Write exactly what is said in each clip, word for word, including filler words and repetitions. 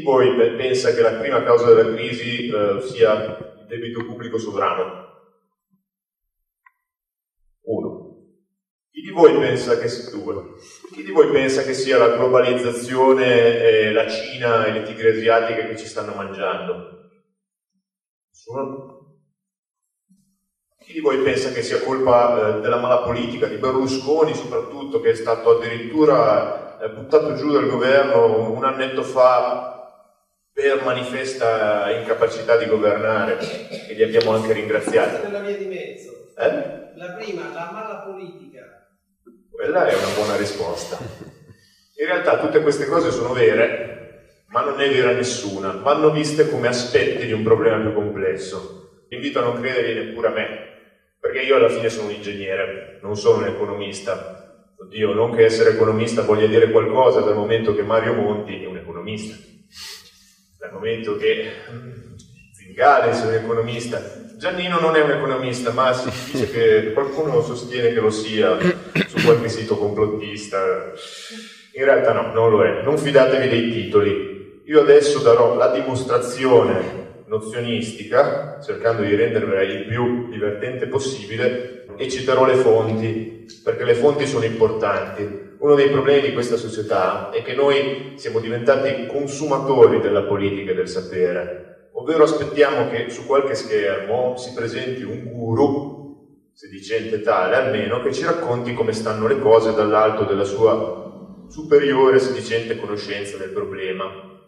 voi pensa che la prima causa della crisi eh, sia il debito pubblico sovrano? Uno. Chi di voi pensa che sia due? Chi di voi pensa che sia la globalizzazione, eh, la Cina e le tigri asiatiche che ci stanno mangiando? Nessuno? Chi di voi pensa che sia colpa eh, della mala politica di Berlusconi, soprattutto, che è stato addirittura eh, buttato giù dal governo un annetto fa per manifesta incapacità di governare, e li abbiamo anche ringraziati? Quella via di mezzo. Eh? La prima, la mala politica. Quella è una buona risposta. In realtà tutte queste cose sono vere, ma non è vera nessuna. Vanno viste come aspetti di un problema più complesso. Vi invito a non credergli neppure a me, perché io alla fine sono un ingegnere, non sono un economista. Oddio, non che essere economista voglia dire qualcosa, dal momento che Mario Monti è un economista, dal momento che Zingales è un economista. Giannino non è un economista, ma si dice che qualcuno sostiene che lo sia su qualche sito complottista. In realtà no, non lo è. Non fidatevi dei titoli. Io adesso darò la dimostrazione nozionistica, cercando di rendervela il più divertente possibile, e citerò le fonti, perché le fonti sono importanti. Uno dei problemi di questa società è che noi siamo diventati consumatori della politica e del sapere. Ovvero aspettiamo che su qualche schermo si presenti un guru, sedicente tale almeno, che ci racconti come stanno le cose dall'alto della sua superiore sedicente conoscenza del problema.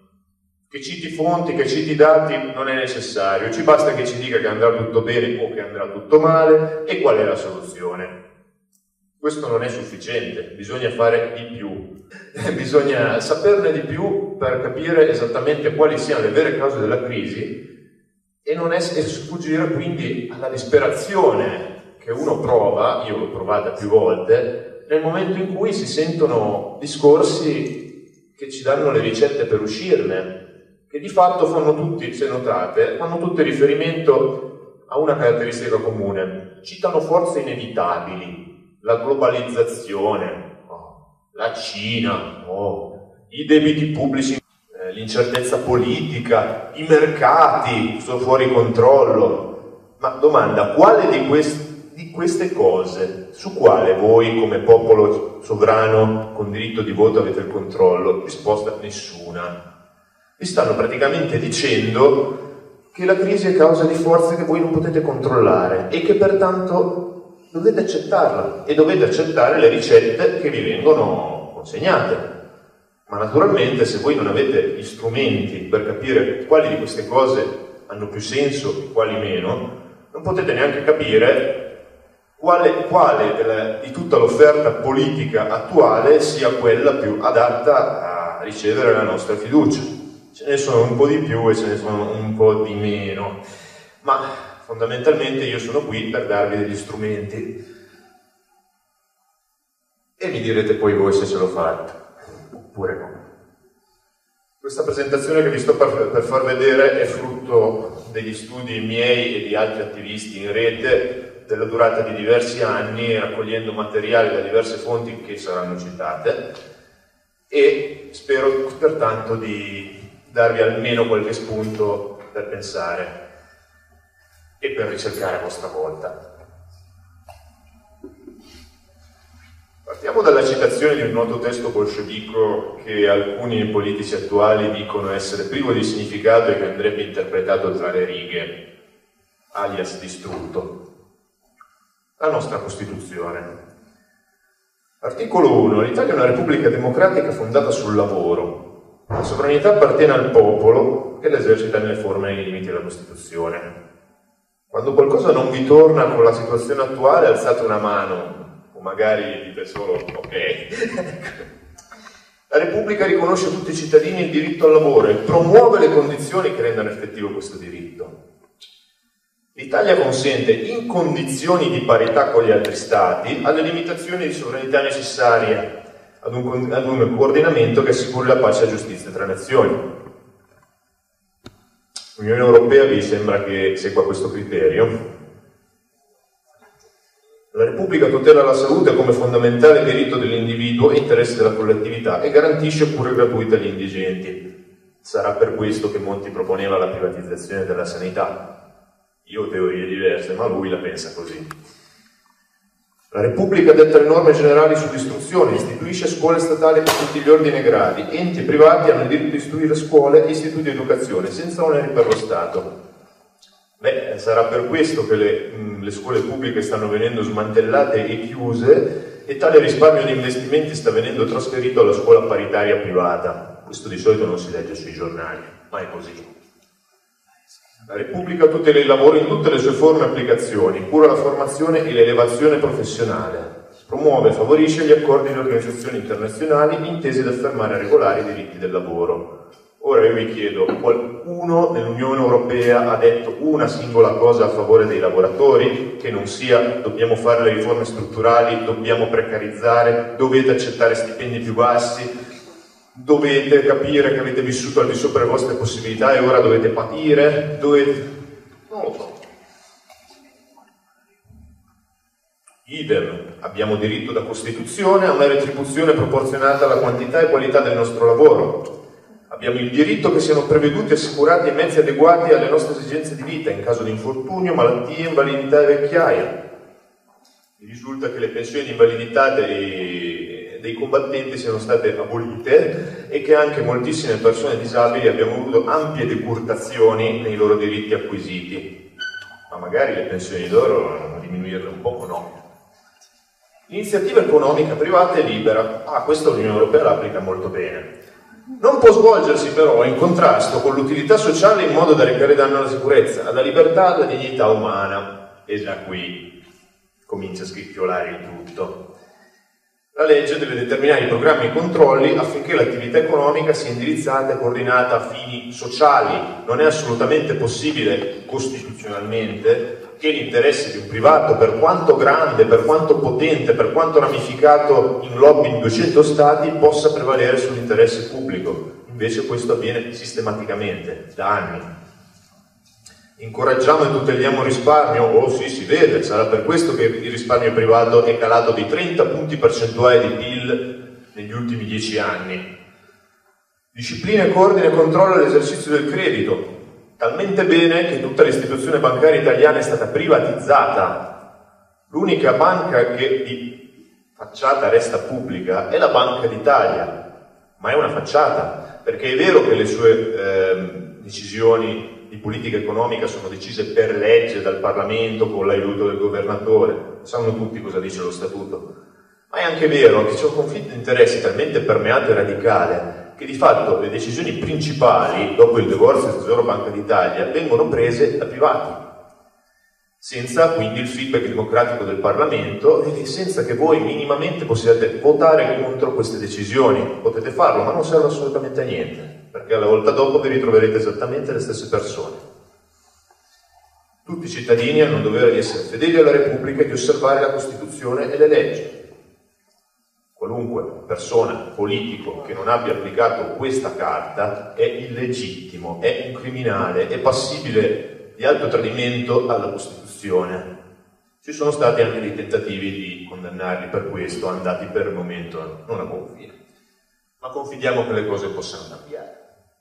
Che citi fonti, che citi dati non è necessario, ci basta che ci dica che andrà tutto bene o che andrà tutto male e qual è la soluzione. Questo non è sufficiente, bisogna fare di più. Bisogna saperne di più per capire esattamente quali siano le vere cause della crisi e non es- e sfuggire quindi alla disperazione che uno prova, io l'ho provata più volte, nel momento in cui si sentono discorsi che ci danno le ricette per uscirne, che di fatto fanno tutti, se notate, fanno tutti riferimento a una caratteristica comune: citano forze inevitabili, la globalizzazione, la Cina, oh, i debiti pubblici, eh, l'incertezza politica, i mercati sono fuori controllo. Ma domanda, quale di, quest di queste cose, su quale voi come popolo sovrano con diritto di voto avete il controllo? Risposta: nessuna. Vi stanno praticamente dicendo che la crisi è causa di forze che voi non potete controllare e che pertanto dovete accettarla e dovete accettare le ricette che vi vengono consegnate. Ma naturalmente, se voi non avete gli strumenti per capire quali di queste cose hanno più senso e quali meno, non potete neanche capire quale, quale della, di tutta l'offerta politica attuale sia quella più adatta a ricevere la nostra fiducia. Ce ne sono un po' di più e ce ne sono un po' di meno, ma fondamentalmente io sono qui per darvi degli strumenti e mi direte poi voi se ce l'ho fatta oppure no. Questa presentazione che vi sto per, per far vedere è frutto degli studi miei e di altri attivisti in rete della durata di diversi anni, raccogliendo materiali da diverse fonti che saranno citate, e spero pertanto di darvi almeno qualche spunto per pensare e per ricercare a vostra volta. Partiamo dalla citazione di un noto testo bolscevico che alcuni politici attuali dicono essere privo di significato e che andrebbe interpretato tra le righe, alias distrutto. La nostra Costituzione. Articolo uno. L'Italia è una repubblica democratica fondata sul lavoro. La sovranità appartiene al popolo che l'esercita nelle forme e nei limiti della Costituzione. Quando qualcosa non vi torna con la situazione attuale, alzate una mano, o magari dite solo ok. La Repubblica riconosce a tutti i cittadini il diritto al lavoro e promuove le condizioni che rendano effettivo questo diritto. L'Italia consente, in condizioni di parità con gli altri Stati, alle limitazioni di sovranità necessarie ad un, ad un coordinamento che assicuri la pace e la giustizia tra nazioni. L'Unione Europea vi sembra che segua questo criterio? La Repubblica tutela la salute come fondamentale diritto dell'individuo e interesse della collettività e garantisce cure gratuite agli indigenti. Sarà per questo che Monti proponeva la privatizzazione della sanità. Io ho teorie diverse, ma lui la pensa così. La Repubblica detta le norme generali sull'istruzione, istituisce scuole statali per tutti gli ordini e gradi, enti privati hanno il diritto di istruire scuole e istituti di educazione, senza oneri per lo Stato. Beh, sarà per questo che le, mh, le scuole pubbliche stanno venendo smantellate e chiuse e tale risparmio di investimenti sta venendo trasferito alla scuola paritaria privata. Questo di solito non si legge sui giornali, ma è così. La Repubblica tutela il lavoro in tutte le sue forme e applicazioni, cura la formazione e l'elevazione professionale, promuove e favorisce gli accordi di organizzazioni internazionali intesi ad affermare e regolare i diritti del lavoro. Ora io vi chiedo, qualcuno nell'Unione Europea ha detto una singola cosa a favore dei lavoratori, che non sia dobbiamo fare le riforme strutturali, dobbiamo precarizzare, dovete accettare stipendi più bassi, dovete capire che avete vissuto al di sopra delle vostre possibilità e ora dovete patire, dovete... non lo so. Idem, abbiamo diritto da Costituzione a una retribuzione proporzionata alla quantità e qualità del nostro lavoro. Abbiamo il diritto che siano preveduti e assicurati mezzi adeguati alle nostre esigenze di vita in caso di infortunio, malattie, invalidità e vecchiaia. Mi risulta che le pensioni di invalidità dei, dei combattenti siano state abolite e che anche moltissime persone disabili abbiano avuto ampie decurtazioni nei loro diritti acquisiti. Ma magari le pensioni d'oro diminuirle un poco, no? L'iniziativa economica privata è libera. Ah, questo l'Unione Europea l'applica molto bene. Non può svolgersi però in contrasto con l'utilità sociale in modo da recare danno alla sicurezza, alla libertà, alla dignità umana. E già qui comincia a scricchiolare il tutto. La legge deve determinare i programmi e i controlli affinché l'attività economica sia indirizzata e coordinata a fini sociali. Non è assolutamente possibile costituzionalmente che l'interesse di un privato, per quanto grande, per quanto potente, per quanto ramificato in lobby in duecento stati, possa prevalere sull'interesse pubblico. Invece questo avviene sistematicamente, da anni. Incoraggiamo e tuteliamo il risparmio? Oh sì, si vede, sarà per questo che il risparmio privato è calato di trenta punti percentuali di P I L negli ultimi dieci anni. Disciplina e coordina e controlla l'esercizio del credito. Talmente bene che tutta l'istituzione bancaria italiana è stata privatizzata. L'unica banca che di facciata resta pubblica è la Banca d'Italia, ma è una facciata, perché è vero che le sue eh, decisioni di politica economica sono decise per legge dal Parlamento con l'aiuto del governatore, sanno tutti cosa dice lo Statuto, ma è anche vero che c'è un conflitto di interessi talmente permeato e radicale che di fatto le decisioni principali, dopo il divorzio del Tesoro Banca d'Italia, vengono prese da privati, senza quindi il feedback democratico del Parlamento e senza che voi minimamente possiate votare contro queste decisioni. Potete farlo, ma non serve assolutamente a niente, perché alla volta dopo vi ritroverete esattamente le stesse persone. Tutti i cittadini hanno il dovere di essere fedeli alla Repubblica e di osservare la Costituzione e le leggi. Qualunque persona, politico, che non abbia applicato questa carta è illegittimo, è un criminale, è passibile di alto tradimento alla Costituzione. Ci sono stati anche dei tentativi di condannarli per questo, andati per il momento non a buon fine. Ma confidiamo che le cose possano cambiare.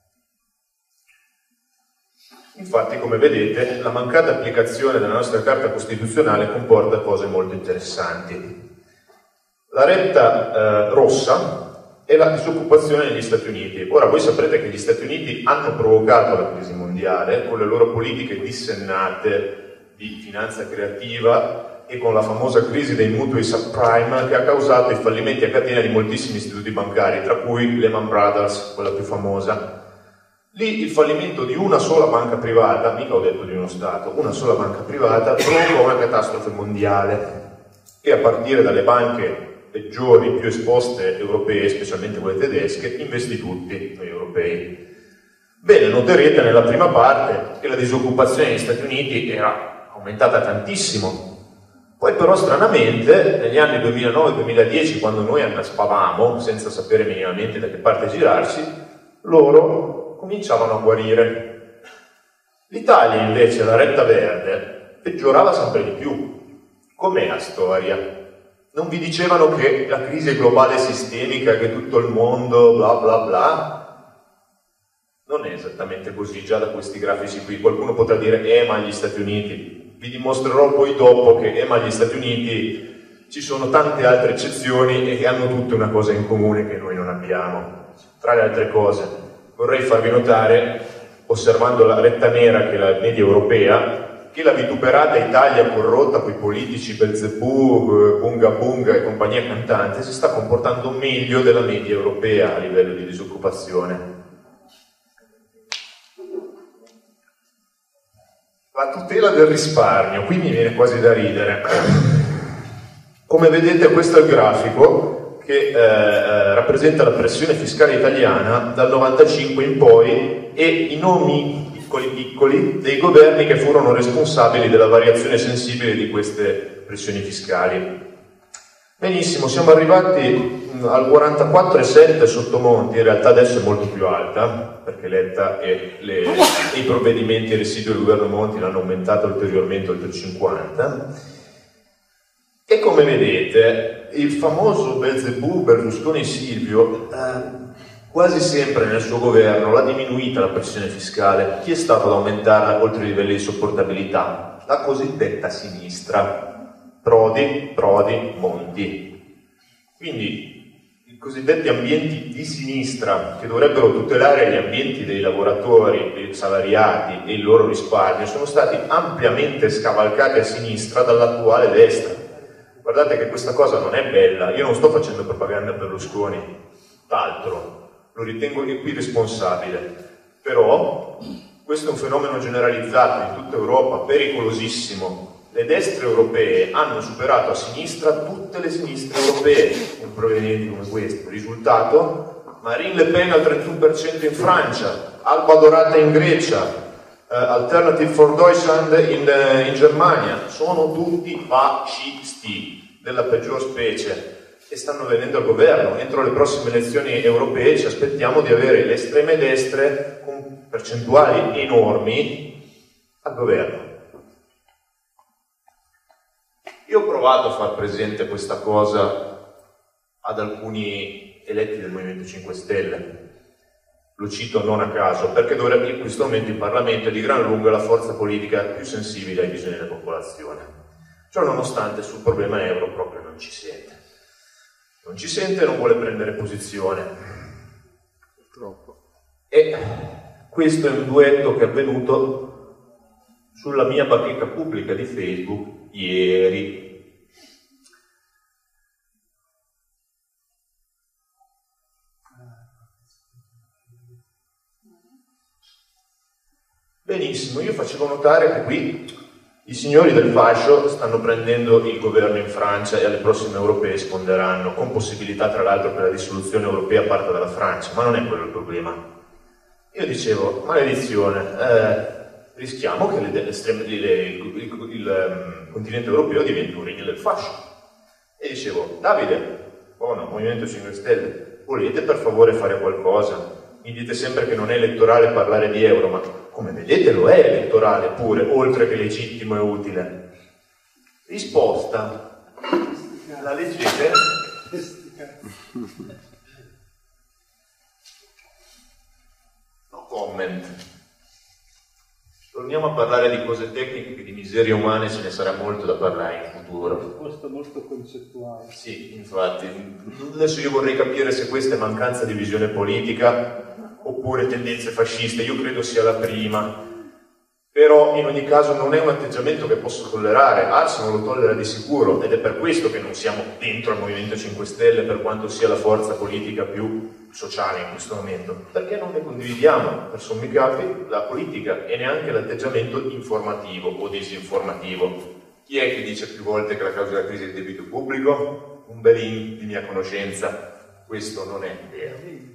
Infatti, come vedete, la mancata applicazione della nostra Carta Costituzionale comporta cose molto interessanti. La retta eh, rossa è la disoccupazione negli Stati Uniti. Ora, voi saprete che gli Stati Uniti hanno provocato la crisi mondiale con le loro politiche dissennate di finanza creativa e con la famosa crisi dei mutui subprime che ha causato i fallimenti a catena di moltissimi istituti bancari, tra cui Lehman Brothers, quella più famosa. Lì il fallimento di una sola banca privata, mica ho detto di uno Stato, una sola banca privata provocò una catastrofe mondiale e a partire dalle banche peggiori, più esposte europee, specialmente quelle tedesche, investi tutti noi europei. Bene, noterete nella prima parte che la disoccupazione negli Stati Uniti era aumentata tantissimo. Poi però stranamente, negli anni duemilanove duemiladieci, quando noi annaspavamo, senza sapere minimamente da che parte girarci, loro cominciavano a guarire. L'Italia invece, la retta verde, peggiorava sempre di più. Com'è la storia? Non vi dicevano che la crisi è globale e sistemica, che tutto il mondo bla bla bla? Non è esattamente così, già da questi grafici qui. Qualcuno potrà dire, eh ma gli Stati Uniti. Vi dimostrerò poi dopo che, eh ma gli Stati Uniti ci sono tante altre eccezioni e che hanno tutte una cosa in comune che noi non abbiamo. Tra le altre cose, vorrei farvi notare, osservando la retta nera che è la media europea, che la vituperata Italia corrotta coi politici Belzebù, Bunga Bunga e compagnia cantante si sta comportando meglio della media europea a livello di disoccupazione. La tutela del risparmio, qui mi viene quasi da ridere. Come vedete questo è il grafico che eh, rappresenta la pressione fiscale italiana dal novantacinque in poi e i nomi piccoli piccoli dei governi che furono responsabili della variazione sensibile di queste pressioni fiscali. Benissimo, siamo arrivati al quarantaquattro virgola sette sotto Monti, in realtà adesso è molto più alta, perché Letta e, le, e i provvedimenti residui del governo Monti l'hanno aumentato ulteriormente oltre il cinquanta. E come vedete, il famoso Belzebù Berlusconi-Silvio eh, quasi sempre nel suo governo l'ha diminuita la pressione fiscale. Chi è stato ad aumentarla oltre i livelli di sopportabilità? La cosiddetta sinistra. Prodi, Prodi, Monti. Quindi i cosiddetti ambienti di sinistra, che dovrebbero tutelare gli ambienti dei lavoratori, dei salariati e il loro risparmio, sono stati ampiamente scavalcati a sinistra dall'attuale destra. Guardate che questa cosa non è bella, io non sto facendo propaganda per Berlusconi, d'altro, lo ritengo qui responsabile, però questo è un fenomeno generalizzato in tutta Europa, pericolosissimo. Le destre europee hanno superato a sinistra tutte le sinistre europee con provvedimenti come questo. Risultato? Marine Le Pen al trentuno per cento in Francia, Alba Dorata in Grecia, uh, Alternative for Deutschland in, uh, in Germania. Sono tutti fascisti della peggior specie e stanno venendo al governo. Entro le prossime elezioni europee ci aspettiamo di avere le estreme destre con percentuali enormi al governo. Io ho provato a far presente questa cosa ad alcuni eletti del Movimento cinque Stelle, lo cito non a caso, perché dovrebbe, in questo momento il Parlamento è di gran lunga la forza politica più sensibile ai bisogni della popolazione. Ciò nonostante sul problema euro proprio non ci sente. Non ci sente e non vuole prendere posizione. Purtroppo. E questo è un duetto che è avvenuto sulla mia bacheca pubblica di Facebook ieri. Benissimo, io facevo notare che qui i signori del fascio stanno prendendo il governo in Francia e alle prossime europee risponderanno, con possibilità tra l'altro che la dissoluzione europea parta dalla Francia, ma non è quello il problema. Io dicevo, maledizione, eh, rischiamo che le, le, le, il, il, il um, continente europeo diventi un regno del fascio. E dicevo, Davide, buono, Movimento cinque Stelle, volete per favore fare qualcosa? Mi dite sempre che non è elettorale parlare di euro, ma come vedete lo è elettorale pure, oltre che legittimo e utile. Risposta, la leggete? No comment. Torniamo a parlare di cose tecniche, che di miserie umane ce ne sarà molto da parlare in futuro. Risposta molto concettuale. Sì, infatti. Adesso io vorrei capire se questa è mancanza di visione politica oppure tendenze fasciste. Io credo sia la prima. Però in ogni caso non è un atteggiamento che posso tollerare. Ars non lo tollera di sicuro ed è per questo che non siamo dentro al Movimento cinque Stelle, per quanto sia la forza politica più sociale in questo momento, perché non ne condividiamo per sommi capi la politica e neanche l'atteggiamento informativo o disinformativo. Chi è che dice più volte che la causa della crisi è il debito pubblico? Un belin di mia conoscenza. Questo non è vero.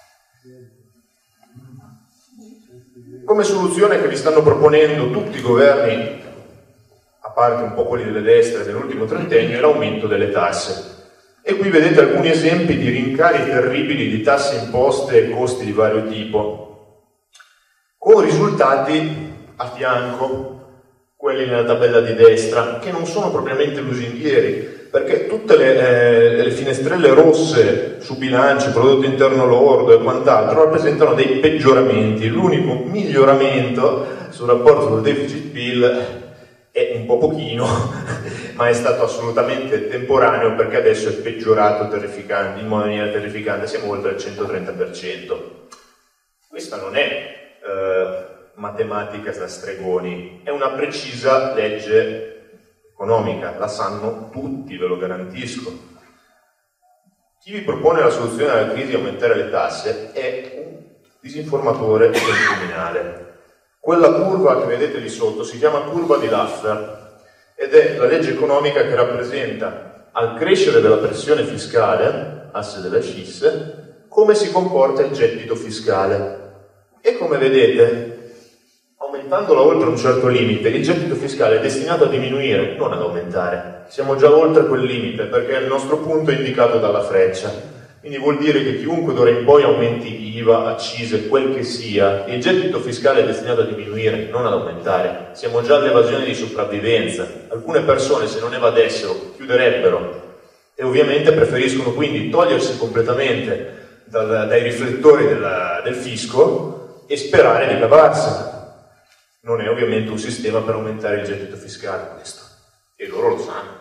Come soluzione che vi stanno proponendo tutti i governi, a parte un po' quelli delle destre dell'ultimo trentennio, è l'aumento delle tasse. E qui vedete alcuni esempi di rincari terribili di tasse imposte e costi di vario tipo, con risultati a fianco, quelli nella tabella di destra, che non sono propriamente lusinghieri, perché tutte le, eh, le finestrelle rosse su bilanci, prodotto interno lordo e quant'altro rappresentano dei peggioramenti. L'unico miglioramento sul rapporto col deficit P I L è un po' pochino, ma è stato assolutamente temporaneo, perché adesso è peggiorato terrificante, in maniera terrificante, siamo oltre il centotrenta per cento. Questa non è eh, matematica da stregoni, è una precisa legge economica, la sanno tutti, ve lo garantisco. Chi vi propone la soluzione alla crisi di aumentare le tasse è un disinformatore e un criminale. Quella curva che vedete lì sotto si chiama curva di Laffer ed è la legge economica che rappresenta, al crescere della pressione fiscale, asse della scis, come si comporta il gettito fiscale. E come vedete, aumentandola oltre un certo limite, il gettito fiscale è destinato a diminuire, non ad aumentare. Siamo già oltre quel limite, perché il nostro punto è indicato dalla freccia. Quindi vuol dire che chiunque d'ora in poi aumenti I V A, accise, quel che sia, il gettito fiscale è destinato a diminuire, non ad aumentare. Siamo già all'evasione di sopravvivenza. Alcune persone, se non evadessero, chiuderebbero e ovviamente preferiscono quindi togliersi completamente dal, dai riflettori della, del fisco e sperare di cavarsela. Non è ovviamente un sistema per aumentare il gettito fiscale questo, e loro lo sanno.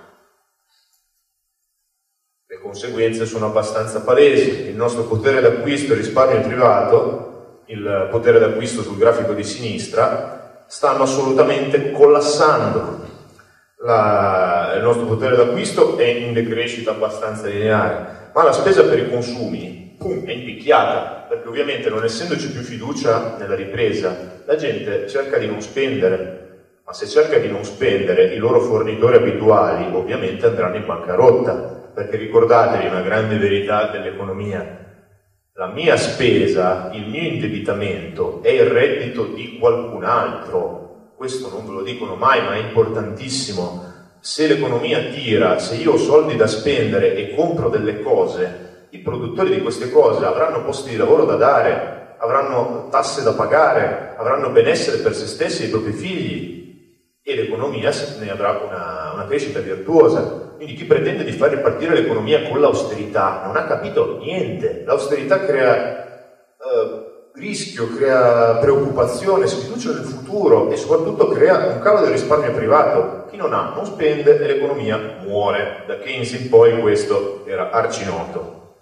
Le conseguenze sono abbastanza palesi. Il nostro potere d'acquisto e risparmio privato, il potere d'acquisto sul grafico di sinistra, stanno assolutamente collassando. La, il nostro potere d'acquisto è in decrescita abbastanza lineare, ma la spesa per i consumi pum, è impicchiata, perché ovviamente non essendoci più fiducia nella ripresa, la gente cerca di non spendere, ma se cerca di non spendere, i loro fornitori abituali ovviamente andranno in bancarotta. Perché ricordatevi una grande verità dell'economia: la mia spesa, il mio indebitamento è il reddito di qualcun altro. Questo non ve lo dicono mai, ma è importantissimo. Se l'economia tira, se io ho soldi da spendere e compro delle cose, i produttori di queste cose avranno posti di lavoro da dare, avranno tasse da pagare, avranno benessere per se stessi e i propri figli, e l'economia ne avrà una, una crescita virtuosa. Quindi chi pretende di far ripartire l'economia con l'austerità non ha capito niente. L'austerità crea eh, rischio, crea preoccupazione, sfiducia nel futuro e soprattutto crea un calo del risparmio privato. Chi non ha non spende e l'economia muore. Da Keynes in poi questo era arcinoto.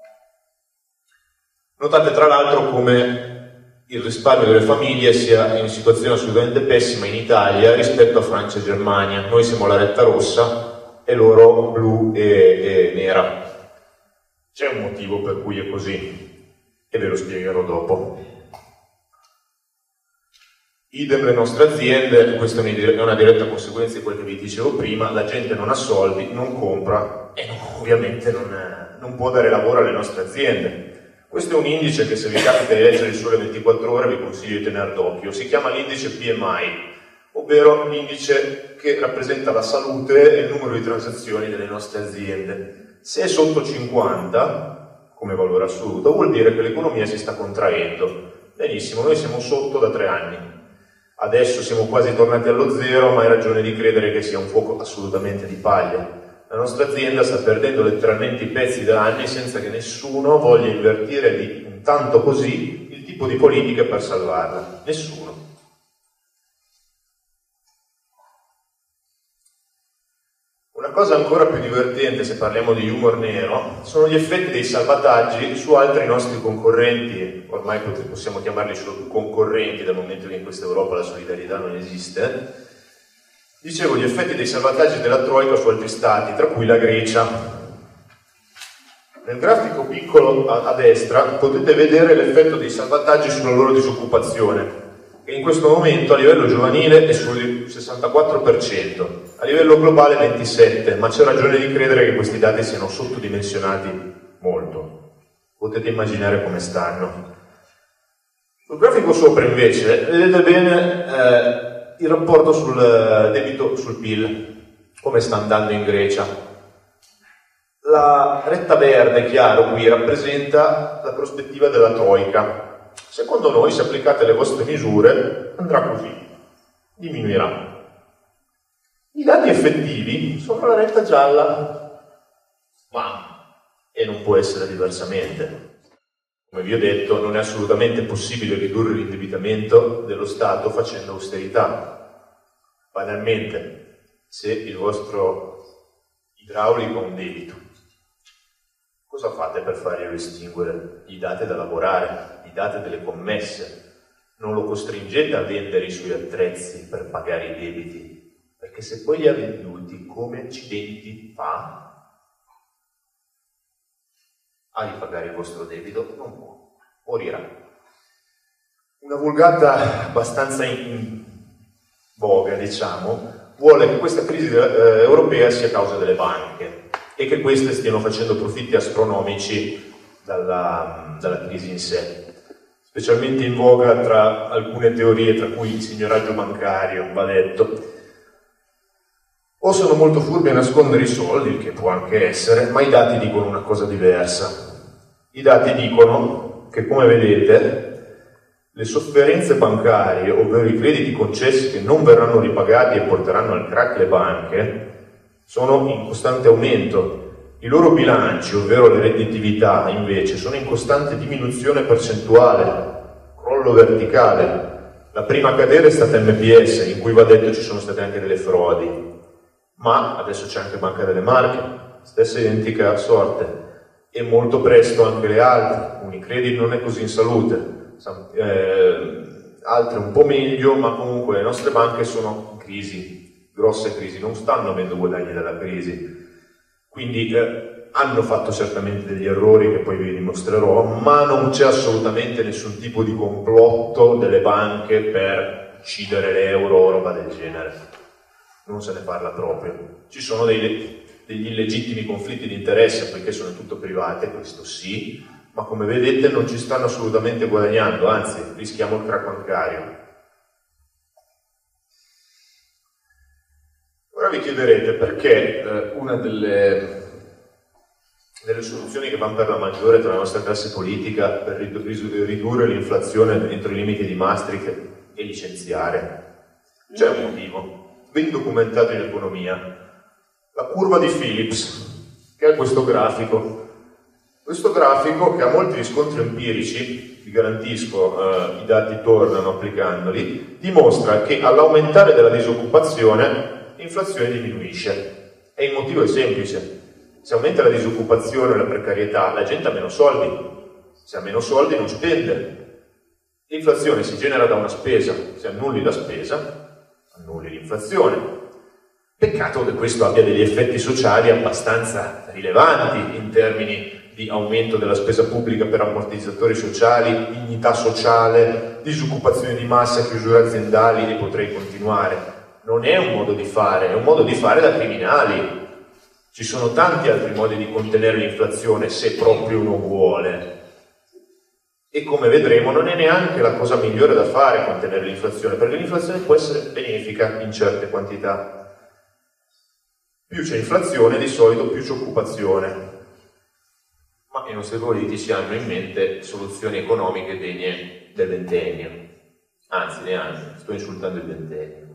Notate tra l'altro come il risparmio delle famiglie sia in situazione assolutamente pessima in Italia rispetto a Francia e Germania. Noi siamo la retta rossa e loro blu e, e nera. C'è un motivo per cui è così e ve lo spiegherò dopo. Idem le nostre aziende, questa è una diretta conseguenza di quello che vi dicevo prima: la gente non ha soldi, non compra e ovviamente non, non può dare lavoro alle nostre aziende. Questo è un indice che, se vi capita di leggere il Sole ventiquattro Ore, vi consiglio di tenere d'occhio. Si chiama l'indice P M I, ovvero l'indice che rappresenta la salute e il numero di transazioni delle nostre aziende. Se è sotto cinquanta, come valore assoluto, vuol dire che l'economia si sta contraendo. Benissimo, noi siamo sotto da tre anni. Adesso siamo quasi tornati allo zero, ma hai ragione di credere che sia un fuoco assolutamente di paglia. La nostra azienda sta perdendo letteralmente i pezzi da anni senza che nessuno voglia invertire di intanto così il tipo di politiche per salvarla. Nessuno. Una cosa ancora più divertente, se parliamo di humor nero, sono gli effetti dei salvataggi su altri nostri concorrenti. Ormai possiamo chiamarli solo concorrenti, dal momento che in questa Europa la solidarietà non esiste. Dicevo, gli effetti dei salvataggi della Troika su altri stati, tra cui la Grecia. Nel grafico piccolo a, a destra potete vedere l'effetto dei salvataggi sulla loro disoccupazione, che in questo momento a livello giovanile è sul sessantaquattro per cento, a livello globale ventisette per cento, ma c'è ragione di credere che questi dati siano sottodimensionati molto. Potete immaginare come stanno. Sul grafico sopra invece vedete bene eh, il rapporto sul debito sul P I L, come sta andando in Grecia. La retta verde chiaro qui rappresenta la prospettiva della Troika. Secondo noi, se applicate le vostre misure, andrà così, diminuirà. I dati effettivi sono la retta gialla. Ma, e non può essere diversamente. Come vi ho detto, non è assolutamente possibile ridurre l'indebitamento dello Stato facendo austerità. Banalmente, se il vostro idraulico ha un debito, cosa fate per farglielo estinguere? Gli date da lavorare, gli date delle commesse, non lo costringete a vendere i suoi attrezzi per pagare i debiti, perché se poi li ha venduti, come accidenti fa a ripagare il vostro debito? Non può, morirà. Una vulgata abbastanza in voga, diciamo, vuole che questa crisi eh, europea sia causa delle banche e che queste stiano facendo profitti astronomici dalla, dalla crisi in sé. Specialmente in voga tra alcune teorie, tra cui il signoraggio bancario, va detto. O sono molto furbi a nascondere i soldi, il che può anche essere, ma i dati dicono una cosa diversa. I dati dicono che, come vedete, le sofferenze bancarie, ovvero i crediti concessi che non verranno ripagati e porteranno al crack le banche, sono in costante aumento. I loro bilanci, ovvero le redditività, invece, sono in costante diminuzione percentuale, crollo verticale. La prima a cadere è stata M P S, in cui va detto ci sono state anche delle frodi. Ma adesso c'è anche Banca delle Marche, stessa identica sorte, e molto presto anche le altre. Unicredit non è così in salute, eh, altre un po' meglio, ma comunque le nostre banche sono in crisi, grosse crisi, non stanno avendo guadagni dalla crisi, quindi eh, hanno fatto certamente degli errori che poi vi dimostrerò, ma non c'è assolutamente nessun tipo di complotto delle banche per uccidere l'euro o roba del genere. Non se ne parla proprio. Ci sono dei, degli illegittimi conflitti di interesse, poiché sono tutto private, questo sì, ma come vedete non ci stanno assolutamente guadagnando, anzi rischiamo il crack bancario. Ora vi chiederete perché eh, una delle, delle soluzioni che vanno per la maggiore tra la nostra classe politica per ridurre l'inflazione entro i limiti di Maastricht e licenziare. C'è un motivo ben documentato in economia, la curva di Phillips, che è questo grafico. Questo grafico, che ha molti riscontri empirici, vi garantisco, eh, i dati tornano applicandoli, dimostra che all'aumentare della disoccupazione l'inflazione diminuisce. E il motivo è semplice: se aumenta la disoccupazione e la precarietà, la gente ha meno soldi, se ha meno soldi non spende. L'inflazione si genera da una spesa, se annulli la spesa annulli l'inflazione. Peccato che questo abbia degli effetti sociali abbastanza rilevanti in termini di aumento della spesa pubblica per ammortizzatori sociali, dignità sociale, disoccupazione di massa, chiusure aziendali, e potrei continuare. Non è un modo di fare, è un modo di fare da criminali. Ci sono tanti altri modi di contenere l'inflazione se proprio uno vuole. E come vedremo non è neanche la cosa migliore da fare contenere l'inflazione, perché l'inflazione può essere benefica in certe quantità. Più c'è inflazione, di solito più c'è occupazione. Ma i nostri politici hanno in mente soluzioni economiche degne del ventennio. Anzi, neanche, sto insultando il ventennio.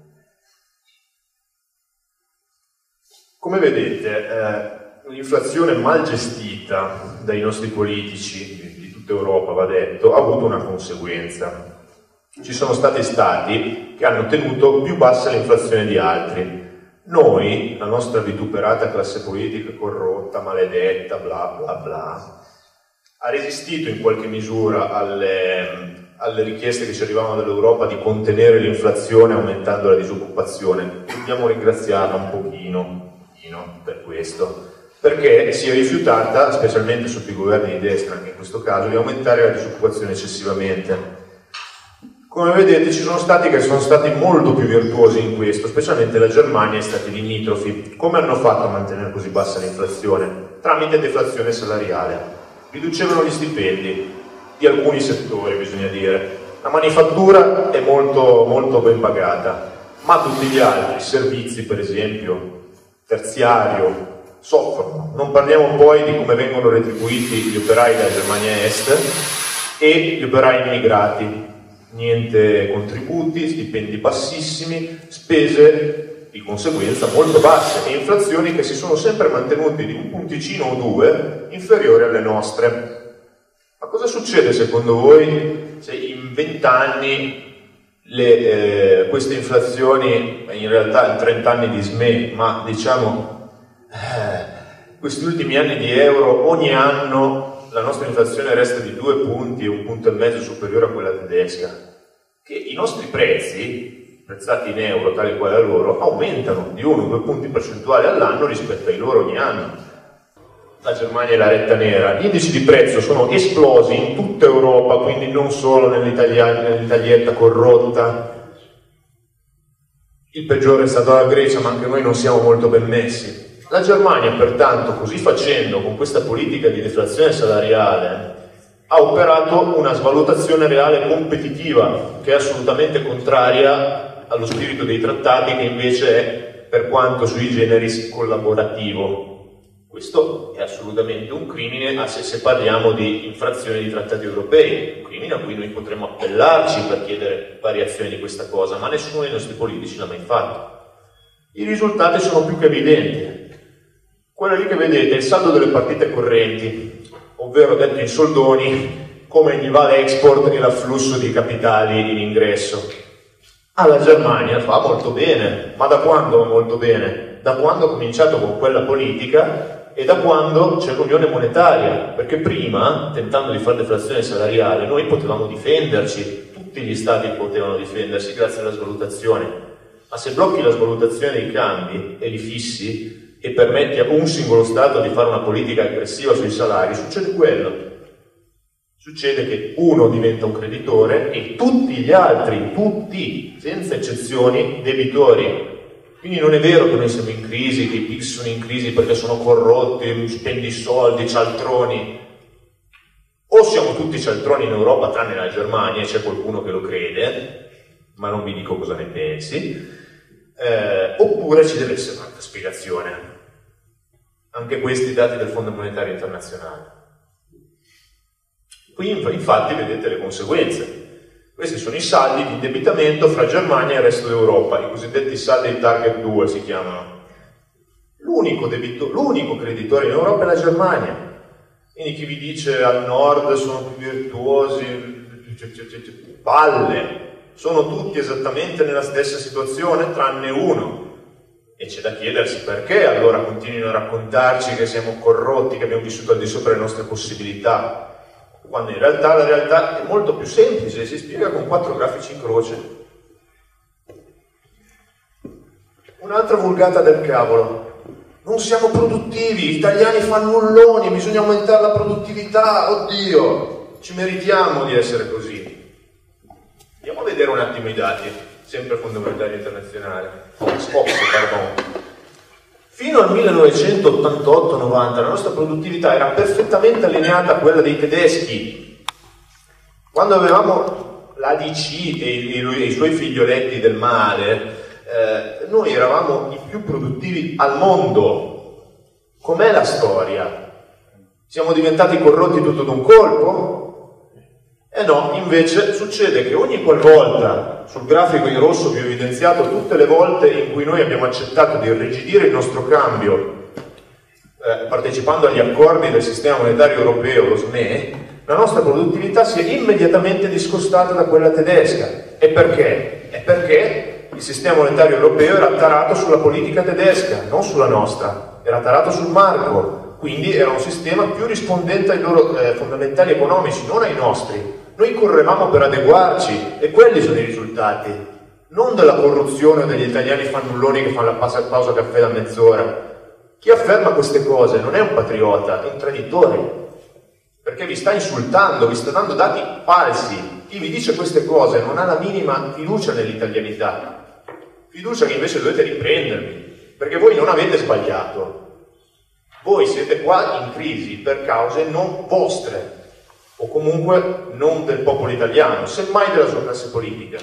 Come vedete, eh, l'inflazione mal gestita dai nostri politici Europa, va detto, ha avuto una conseguenza. Ci sono stati stati che hanno tenuto più bassa l'inflazione di altri. Noi, la nostra vituperata classe politica corrotta, maledetta, bla bla bla, ha resistito in qualche misura alle, alle richieste che ci arrivavano dall'Europa di contenere l'inflazione aumentando la disoccupazione. Dobbiamo ringraziarla un pochino, un pochino per questo, perché si è rifiutata, specialmente sotto i governi di destra anche in questo caso, di aumentare la disoccupazione eccessivamente. Come vedete ci sono stati che sono stati molto più virtuosi in questo, specialmente la Germania e stati limitrofi. Come hanno fatto a mantenere così bassa l'inflazione? Tramite deflazione salariale. Riducevano gli stipendi di alcuni settori, bisogna dire. La manifattura è molto, molto ben pagata, ma tutti gli altri, servizi per esempio, terziario, soffrono. Non parliamo poi di come vengono retribuiti gli operai della Germania Est e gli operai immigrati. Niente contributi, stipendi bassissimi, spese di conseguenza molto basse, e inflazioni che si sono sempre mantenute di un punticino o due inferiori alle nostre. Ma cosa succede secondo voi se in vent'anni eh, queste inflazioni, in realtà in trent'anni di S M E, ma diciamo eh, questi ultimi anni di euro, ogni anno la nostra inflazione resta di due punti e un punto e mezzo superiore a quella tedesca? Che i nostri prezzi, prezzati in euro tale quale a loro, aumentano di uno o due punti percentuali all'anno rispetto ai loro ogni anno. La Germania è la retta nera, gli indici di prezzo sono esplosi in tutta Europa, quindi non solo nell'Italietta corrotta. Il peggiore è stato la Grecia, ma anche noi non siamo molto ben messi. La Germania, pertanto, così facendo, con questa politica di deflazione salariale, ha operato una svalutazione reale competitiva che è assolutamente contraria allo spirito dei trattati, che invece è, per quanto sui generis, collaborativo. Questo è assolutamente un crimine se, se parliamo di infrazioni di trattati europei, un crimine a cui noi potremmo appellarci per chiedere variazioni di questa cosa, ma nessuno dei nostri politici l'ha mai fatto. I risultati sono più che evidenti. Quello lì che vedete è il saldo delle partite correnti, ovvero detto in soldoni, come gli va l'export e l'afflusso di capitali in ingresso. Ah, la Germania fa molto bene, ma da quando va molto bene? Da quando ha cominciato con quella politica e da quando c'è l'unione monetaria, perché prima, tentando di fare deflazione salariale, noi potevamo difenderci, tutti gli stati potevano difendersi grazie alla svalutazione, ma se blocchi la svalutazione dei cambi e li fissi, e permetti a un singolo Stato di fare una politica aggressiva sui salari, succede quello. Succede che uno diventa un creditore e tutti gli altri, tutti, senza eccezioni, debitori. Quindi non è vero che noi siamo in crisi, che i P I C sono in crisi perché sono corrotti, spendi soldi, cialtroni. O siamo tutti cialtroni in Europa, tranne la Germania, e c'è qualcuno che lo crede, ma non vi dico cosa ne pensi. Eh, oppure ci deve essere un'altra spiegazione. Anche questi dati del Fondo Monetario Internazionale. Qui infatti vedete le conseguenze. Questi sono i saldi di indebitamento fra Germania e il resto d'Europa, i cosiddetti saldi Target due si chiamano. L'unico debito, l'unico creditore in Europa è la Germania. Quindi chi vi dice al nord sono più virtuosi, palle. Sono tutti esattamente nella stessa situazione, tranne uno. E c'è da chiedersi perché allora continuino a raccontarci che siamo corrotti, che abbiamo vissuto al di sopra delle nostre possibilità, quando in realtà la realtà è molto più semplice e si spiega con quattro grafici in croce. Un'altra vulgata del cavolo. Non siamo produttivi, gli italiani fanno nulloni, bisogna aumentare la produttività, oddio, ci meritiamo di essere così. Andiamo a vedere un attimo i dati, sempre Fondo Monetario Internazionale. Ops, pardon. Fino al millenovecentottantotto novanta la nostra produttività era perfettamente allineata a quella dei tedeschi. Quando avevamo l'A D C e i, i, i suoi figlioletti del male, eh, noi eravamo i più produttivi al mondo. Com'è la storia? Siamo diventati corrotti tutto d'un colpo? Eh no, invece succede che ogni qualvolta, sul grafico in rosso vi ho evidenziato tutte le volte in cui noi abbiamo accettato di irrigidire il nostro cambio, eh, partecipando agli accordi del sistema monetario europeo, lo S M E, la nostra produttività si è immediatamente discostata da quella tedesca. E perché? È perché il sistema monetario europeo era tarato sulla politica tedesca, non sulla nostra, era tarato sul marco, quindi era un sistema più rispondente ai loro eh, fondamentali economici, non ai nostri. Noi correvamo per adeguarci e quelli sono i risultati, non della corruzione degli italiani fannulloni che fanno la pausa, pausa caffè da mezz'ora. Chi afferma queste cose non è un patriota, è un traditore, perché vi sta insultando, vi sta dando dati falsi. Chi vi dice queste cose non ha la minima fiducia nell'italianità, fiducia che invece dovete riprendervi, perché voi non avete sbagliato, voi siete qua in crisi per cause non vostre, o comunque non del popolo italiano, semmai della sua classe politica.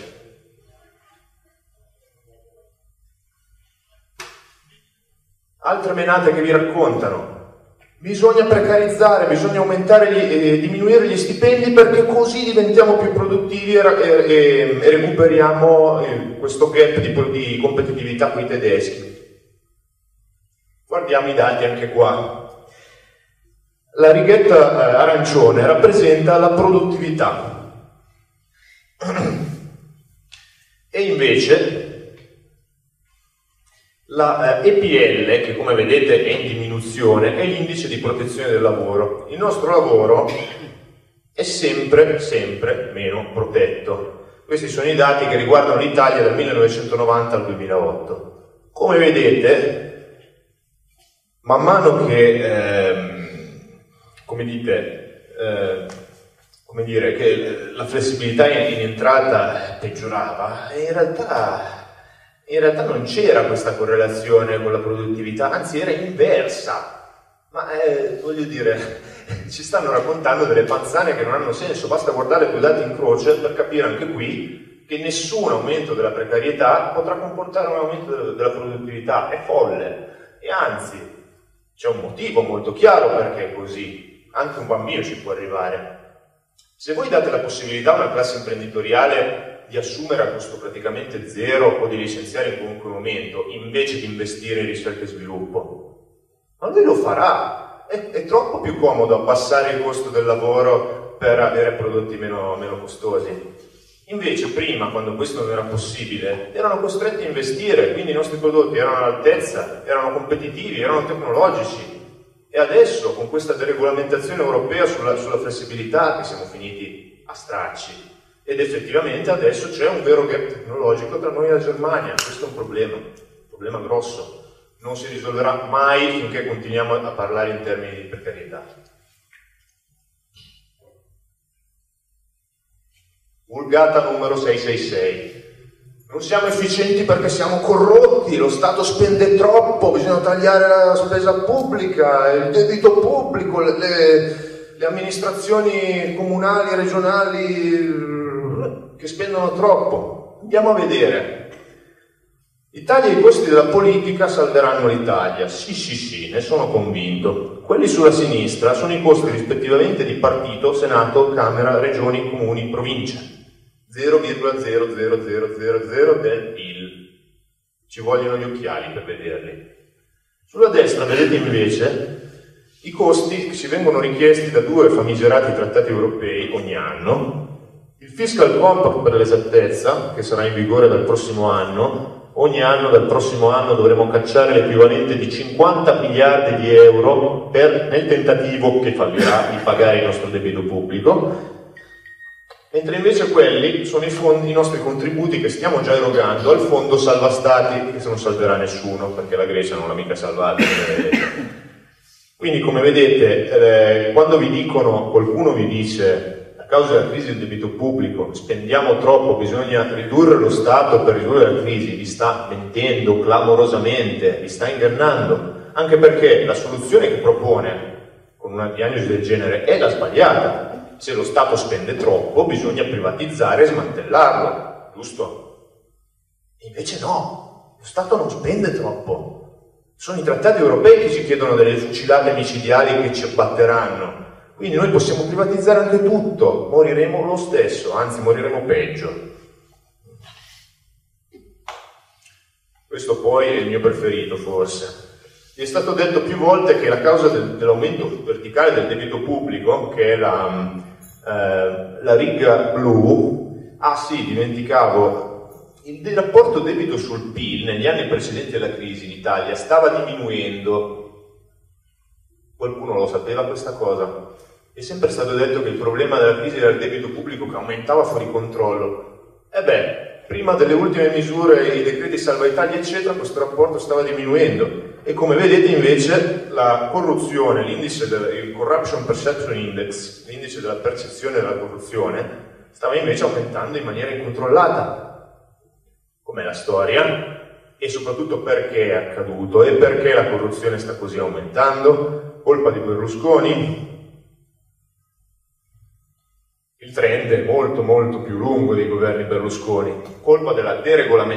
Altre menate che vi raccontano. bisogna precarizzare, bisogna aumentare gli, eh, diminuire gli stipendi perché così diventiamo più produttivi e, e, e recuperiamo eh, questo gap di, di competitività con i tedeschi. Guardiamo i dati anche qua. La righetta eh, arancione rappresenta la produttività e invece la eh, E P L, che come vedete è in diminuzione, è l'indice di protezione del lavoro. Il nostro lavoro è sempre, sempre meno protetto. Questi sono i dati che riguardano l'Italia dal millenovecentonovanta al duemilaotto. Come vedete, man mano che, ehm, come dite, eh, come dire, che la flessibilità in, in entrata peggiorava, in realtà... In realtà non c'era questa correlazione con la produttività, anzi era inversa. Ma eh, voglio dire, ci stanno raccontando delle panzane che non hanno senso, basta guardare due dati in croce per capire anche qui che nessun aumento della precarietà potrà comportare un aumento della produttività, è folle. E anzi, c'è un motivo molto chiaro perché è così, anche un bambino ci può arrivare. Se voi date la possibilità a una classe imprenditoriale di assumere a costo praticamente zero o di licenziare in qualunque momento, invece di investire in ricerca e sviluppo, ma lui lo farà. È, è troppo più comodo abbassare il costo del lavoro per avere prodotti meno, meno costosi. Invece prima, quando questo non era possibile, erano costretti a investire, quindi i nostri prodotti erano all'altezza, erano competitivi, erano tecnologici. E adesso, con questa deregolamentazione europea sulla, sulla flessibilità, che siamo finiti a stracci, ed effettivamente adesso c'è un vero gap tecnologico tra noi e la Germania. Questo è un problema, un problema grosso. Non si risolverà mai finché continuiamo a parlare in termini di precarietà. Vulgata numero seicentosessantasei. Non siamo efficienti perché siamo corrotti, lo Stato spende troppo, bisogna tagliare la spesa pubblica, il debito pubblico, le, le, le amministrazioni comunali e regionali che spendono troppo. Andiamo a vedere. I tagli ai costi della politica salveranno l'Italia. Sì, sì, sì, ne sono convinto. Quelli sulla sinistra sono i costi rispettivamente di partito, Senato, Camera, Regioni, Comuni, Provincia. zero virgola zero zero zero zero zero del P I L. Ci vogliono gli occhiali per vederli. Sulla destra vedete invece i costi che ci vengono richiesti da due famigerati trattati europei ogni anno. Il Fiscal Compact, per l'esattezza, che sarà in vigore dal prossimo anno, ogni anno dal prossimo anno dovremo cacciare l'equivalente di cinquanta miliardi di euro per, nel tentativo che fallirà di pagare il nostro debito pubblico, mentre invece quelli sono i, fondi, i nostri contributi che stiamo già erogando al fondo salva stati, che non salverà nessuno, perché la Grecia non l'ha mica salvata. Quindi, come vedete, eh, quando vi dicono, qualcuno vi dice a causa della crisi del debito pubblico spendiamo troppo, bisogna ridurre lo Stato per ridurre la crisi, vi sta mentendo clamorosamente, vi sta ingannando, anche perché la soluzione che propone con una diagnosi del genere è la sbagliata. Se lo Stato spende troppo bisogna privatizzare e smantellarlo, giusto? E invece no, lo Stato non spende troppo. Sono i trattati europei che ci chiedono delle fucilate micidiali che ci abbatteranno. Quindi noi possiamo privatizzare anche tutto, moriremo lo stesso, anzi moriremo peggio. Questo poi è il mio preferito forse. Vi è stato detto più volte che la causa del, dell'aumento verticale del debito pubblico, che è la, eh, la riga blu, ah sì, dimenticavo, il rapporto debito sul P I L negli anni precedenti alla crisi in Italia stava diminuendo. Qualcuno lo sapeva questa cosa? È sempre stato detto che il problema della crisi era il debito pubblico che aumentava fuori controllo. E beh, prima delle ultime misure, i decreti salva Italia eccetera, questo rapporto stava diminuendo. E come vedete invece la corruzione, l'indice del il Corruption Perception Index, l'indice della percezione della corruzione, stava invece aumentando in maniera incontrollata. Com'è la storia? E soprattutto perché è accaduto e perché la corruzione sta così aumentando? Colpa di Berlusconi? Il trend è molto molto più lungo dei governi Berlusconi, colpa della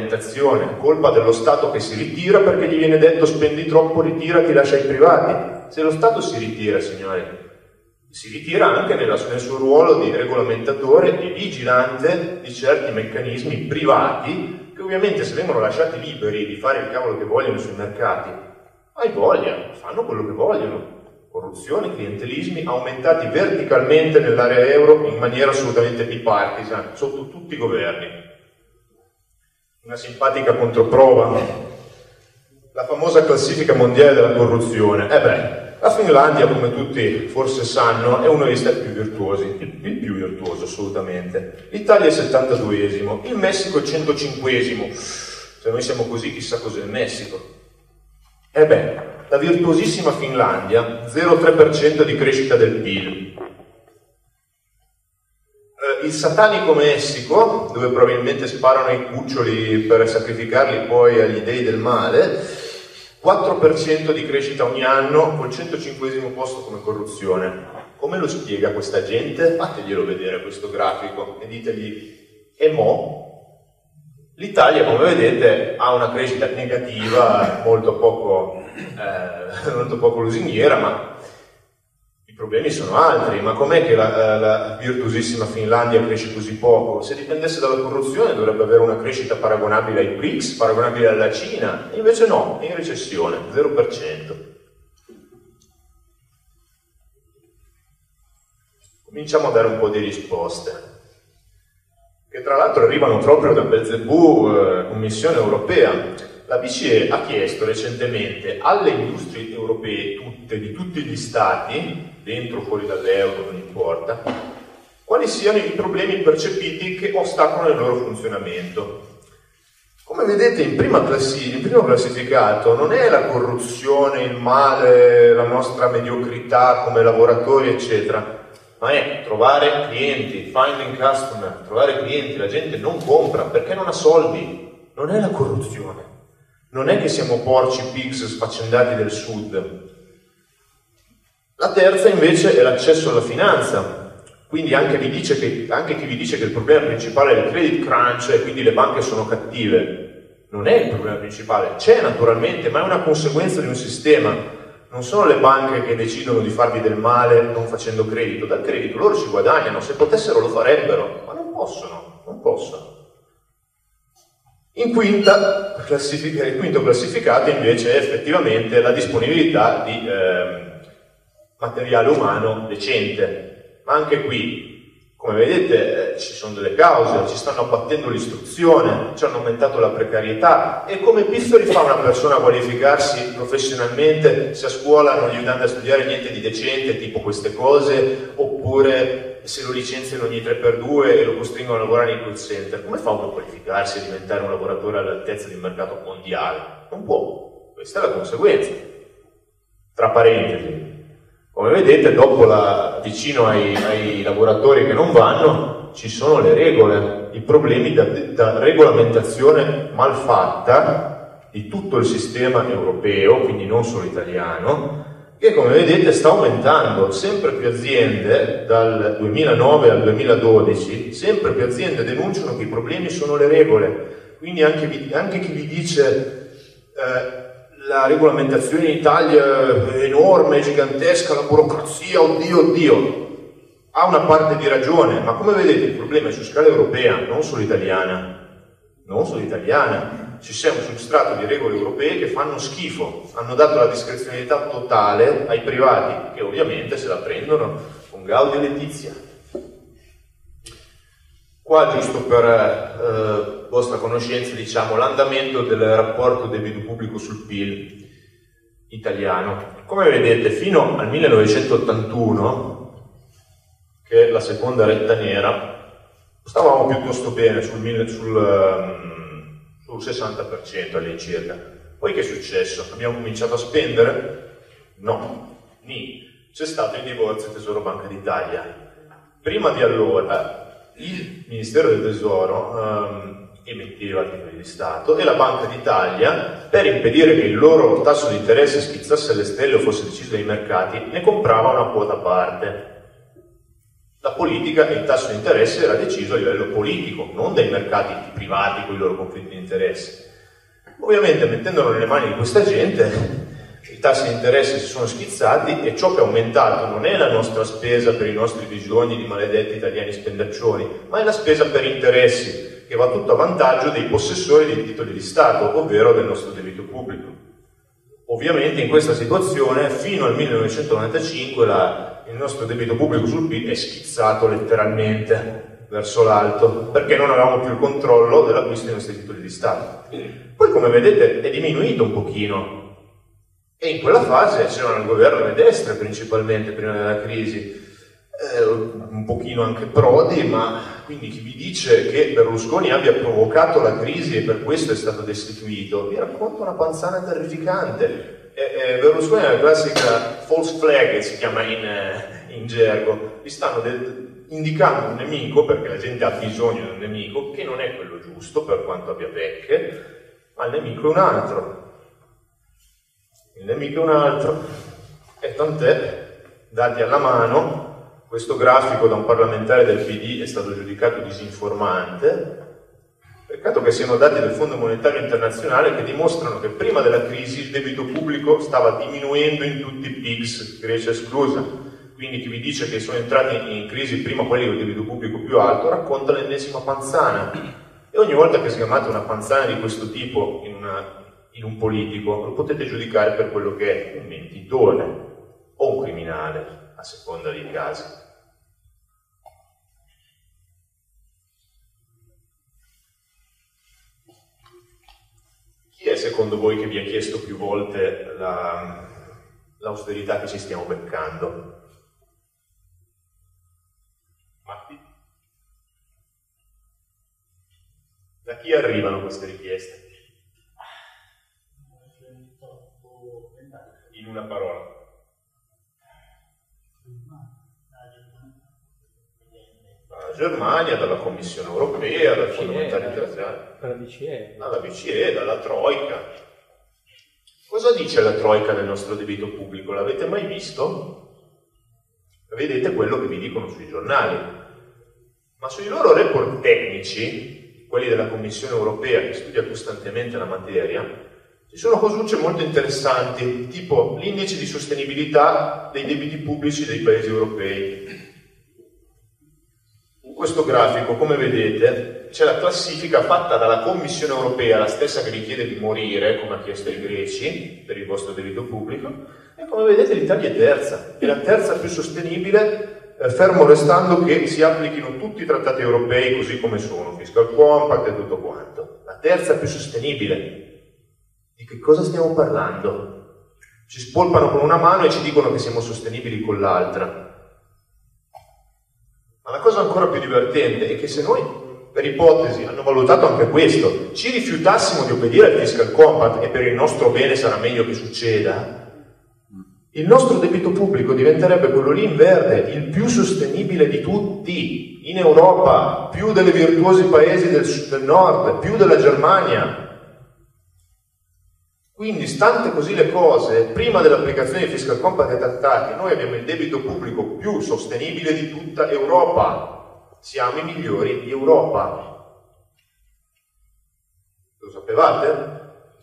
deregolamentazione, colpa dello Stato che si ritira perché gli viene detto spendi troppo, ritirati, lascia ai privati. Se lo Stato si ritira, signori, si ritira anche nella, nel suo ruolo di regolamentatore e vigilante di certi meccanismi privati che ovviamente se vengono lasciati liberi di fare il cavolo che vogliono sui mercati, hai voglia, fanno quello che vogliono. Corruzione, clientelismi aumentati verticalmente nell'area euro in maniera assolutamente bipartisan, sotto tutti i governi. Una simpatica controprova, la famosa classifica mondiale della corruzione. Eh beh, la Finlandia, come tutti forse sanno, è uno degli stati più virtuosi, il, il più virtuoso assolutamente. L'Italia è settantaduesimo, il Messico è centocinquesimo. Se noi siamo così, chissà cos'è il Messico. Eh beh, la virtuosissima Finlandia, zero virgola tre per cento di crescita del P I L. Eh, il satanico Messico, dove probabilmente sparano i cuccioli per sacrificarli poi agli dei del male, quattro per cento di crescita ogni anno, col centocinquesimo posto come corruzione. Come lo spiega questa gente? Fateglielo vedere questo grafico e ditegli, e mo'? L'Italia, come vedete, ha una crescita negativa molto poco, eh, molto poco lusinghiera, ma i problemi sono altri. Ma com'è che la, la virtuosissima Finlandia cresce così poco? Se dipendesse dalla corruzione dovrebbe avere una crescita paragonabile ai BRICS, paragonabile alla Cina, e invece no, è in recessione, zero per cento. Cominciamo a dare un po' di risposte, che tra l'altro arrivano proprio da Belzebù, eh, Commissione Europea. La B C E ha chiesto recentemente alle industrie europee, tutte, di tutti gli stati, dentro o fuori dall'euro, non importa, quali siano i problemi percepiti che ostacolano il loro funzionamento. Come vedete, in prima classi, in primo classificato non è la corruzione, il male, la nostra mediocrità come lavoratori, eccetera, ma è trovare clienti, finding customer, trovare clienti. La gente non compra perché non ha soldi, non è la corruzione, non è che siamo porci pigs sfaccendati del sud. La terza invece è l'accesso alla finanza, quindi anche, vi dice che, anche chi vi dice che il problema principale è il credit crunch e quindi le banche sono cattive, non è il problema principale, c'è naturalmente, ma è una conseguenza di un sistema. Non sono le banche che decidono di farvi del male non facendo credito. Dal credito loro ci guadagnano, se potessero lo farebbero, ma non possono, non possono. In quinta classifica, il quinto classificato invece è effettivamente la disponibilità di eh, materiale umano decente. Ma anche qui, come vedete, eh, ci sono delle cause, ci stanno abbattendo l'istruzione, ci hanno aumentato la precarietà. E come pifferi fa una persona a qualificarsi professionalmente se a scuola non gli danno a studiare niente di decente, tipo queste cose, oppure se lo licenziano ogni tre per due e lo costringono a lavorare in call center? Come fa uno a qualificarsi e diventare un lavoratore all'altezza di un mercato mondiale? Non può. Questa è la conseguenza. Tra parentesi, come vedete, dopo la, vicino ai, ai lavoratori che non vanno, ci sono le regole, i problemi da, da regolamentazione malfatta di tutto il sistema europeo, quindi non solo italiano, che come vedete sta aumentando. Sempre più aziende, dal duemilanove al duemiladodici, sempre più aziende denunciano che i problemi sono le regole. Quindi anche, vi, anche chi vi dice eh, la regolamentazione in Italia è enorme, gigantesca, la burocrazia, oddio, oddio, ha una parte di ragione, ma come vedete il problema è su scala europea, non solo italiana, non solo italiana. Ci sia un substrato di regole europee che fanno schifo, hanno dato la discrezionalità totale ai privati, che ovviamente se la prendono con Gaudio e Letizia. Qua, giusto per eh, vostra conoscenza, diciamo l'andamento del rapporto debito pubblico sul P I L italiano. Come vedete, fino al millenovecentottantuno, che è la seconda retta nera, stavamo piuttosto bene sul, sul, um, sul sessanta per cento all'incirca. Poi che è successo? Abbiamo cominciato a spendere? No, ni. C'è stato il divorzio Tesoro Banca d'Italia. Prima di allora il Ministero del Tesoro um, emetteva titoli di Stato e la Banca d'Italia, per impedire che il loro tasso di interesse schizzasse alle stelle o fosse deciso dai mercati, ne comprava una quota a parte. La politica e il tasso di interesse era deciso a livello politico, non dai mercati privati con i loro conflitti di interesse. Ovviamente, mettendolo nelle mani di questa gente, i tassi di interesse si sono schizzati e ciò che è aumentato non è la nostra spesa per i nostri bisogni di maledetti italiani spendaccioni, ma è la spesa per interessi, che va tutto a vantaggio dei possessori dei titoli di Stato, ovvero del nostro debito pubblico. Ovviamente in questa situazione, fino al millenovecentonovantacinque, la, il nostro debito pubblico sul P I L è schizzato letteralmente verso l'alto, perché non avevamo più il controllo dell'acquisto dei nostri titoli di Stato. Poi, come vedete, è diminuito un pochino, e in quella fase c'erano il governo le destre principalmente prima della crisi, eh, un pochino anche Prodi, ma quindi chi vi dice che Berlusconi abbia provocato la crisi e per questo è stato destituito, vi racconto una panzana terrificante. Eh, eh, Berlusconi è la classica false flag, si chiama in, eh, in gergo, vi stanno del, indicando un nemico, perché la gente ha bisogno di un nemico, che non è quello giusto per quanto abbia pecche, ma il nemico è un altro. Il nemico è un altro, e tant'è, dati alla mano, questo grafico da un parlamentare del P D è stato giudicato disinformante. Peccato che siano dati del Fondo Monetario Internazionale che dimostrano che prima della crisi il debito pubblico stava diminuendo in tutti i P I G S, Grecia esclusa. Quindi chi vi dice che sono entrati in crisi prima quelli con il debito pubblico più alto racconta l'ennesima panzana. E ogni volta che sgamate una panzana di questo tipo in una in un politico, lo potete giudicare per quello che è un mentitore o un criminale, a seconda dei casi. Chi è secondo voi che vi ha chiesto più volte la, l'austerità che ci stiamo beccando? Matti? Da chi arrivano queste richieste? In una parola. Dalla Germania, dalla Commissione Europea, dal Fondo Monetario Internazionale, dalla B C E, dalla B C E, dalla Troika. Cosa dice la Troika del nostro debito pubblico? L'avete mai visto? Vedete quello che vi dicono sui giornali. Ma sui loro report tecnici, quelli della Commissione Europea che studia costantemente la materia, ci sono cosucce molto interessanti, tipo l'indice di sostenibilità dei debiti pubblici dei paesi europei. In questo grafico, come vedete, c'è la classifica fatta dalla Commissione Europea, la stessa che vi chiede di morire, come ha chiesto ai greci, per il vostro debito pubblico, e come vedete l'Italia è terza, è la terza più sostenibile, eh, fermo restando che si applichino tutti i trattati europei così come sono, fiscal compact e tutto quanto. La terza più sostenibile. Di che cosa stiamo parlando? Ci spolpano con una mano e ci dicono che siamo sostenibili con l'altra. Ma la cosa ancora più divertente è che se noi, per ipotesi, hanno valutato anche questo, ci rifiutassimo di obbedire al fiscal compact e per il nostro bene sarà meglio che succeda, il nostro debito pubblico diventerebbe quello lì in verde, il più sostenibile di tutti, in Europa, più dei virtuosi paesi del, del nord, più della Germania. Quindi, stante così le cose, prima dell'applicazione di fiscal compact e trattati, noi abbiamo il debito pubblico più sostenibile di tutta Europa. Siamo i migliori di Europa. Lo sapevate?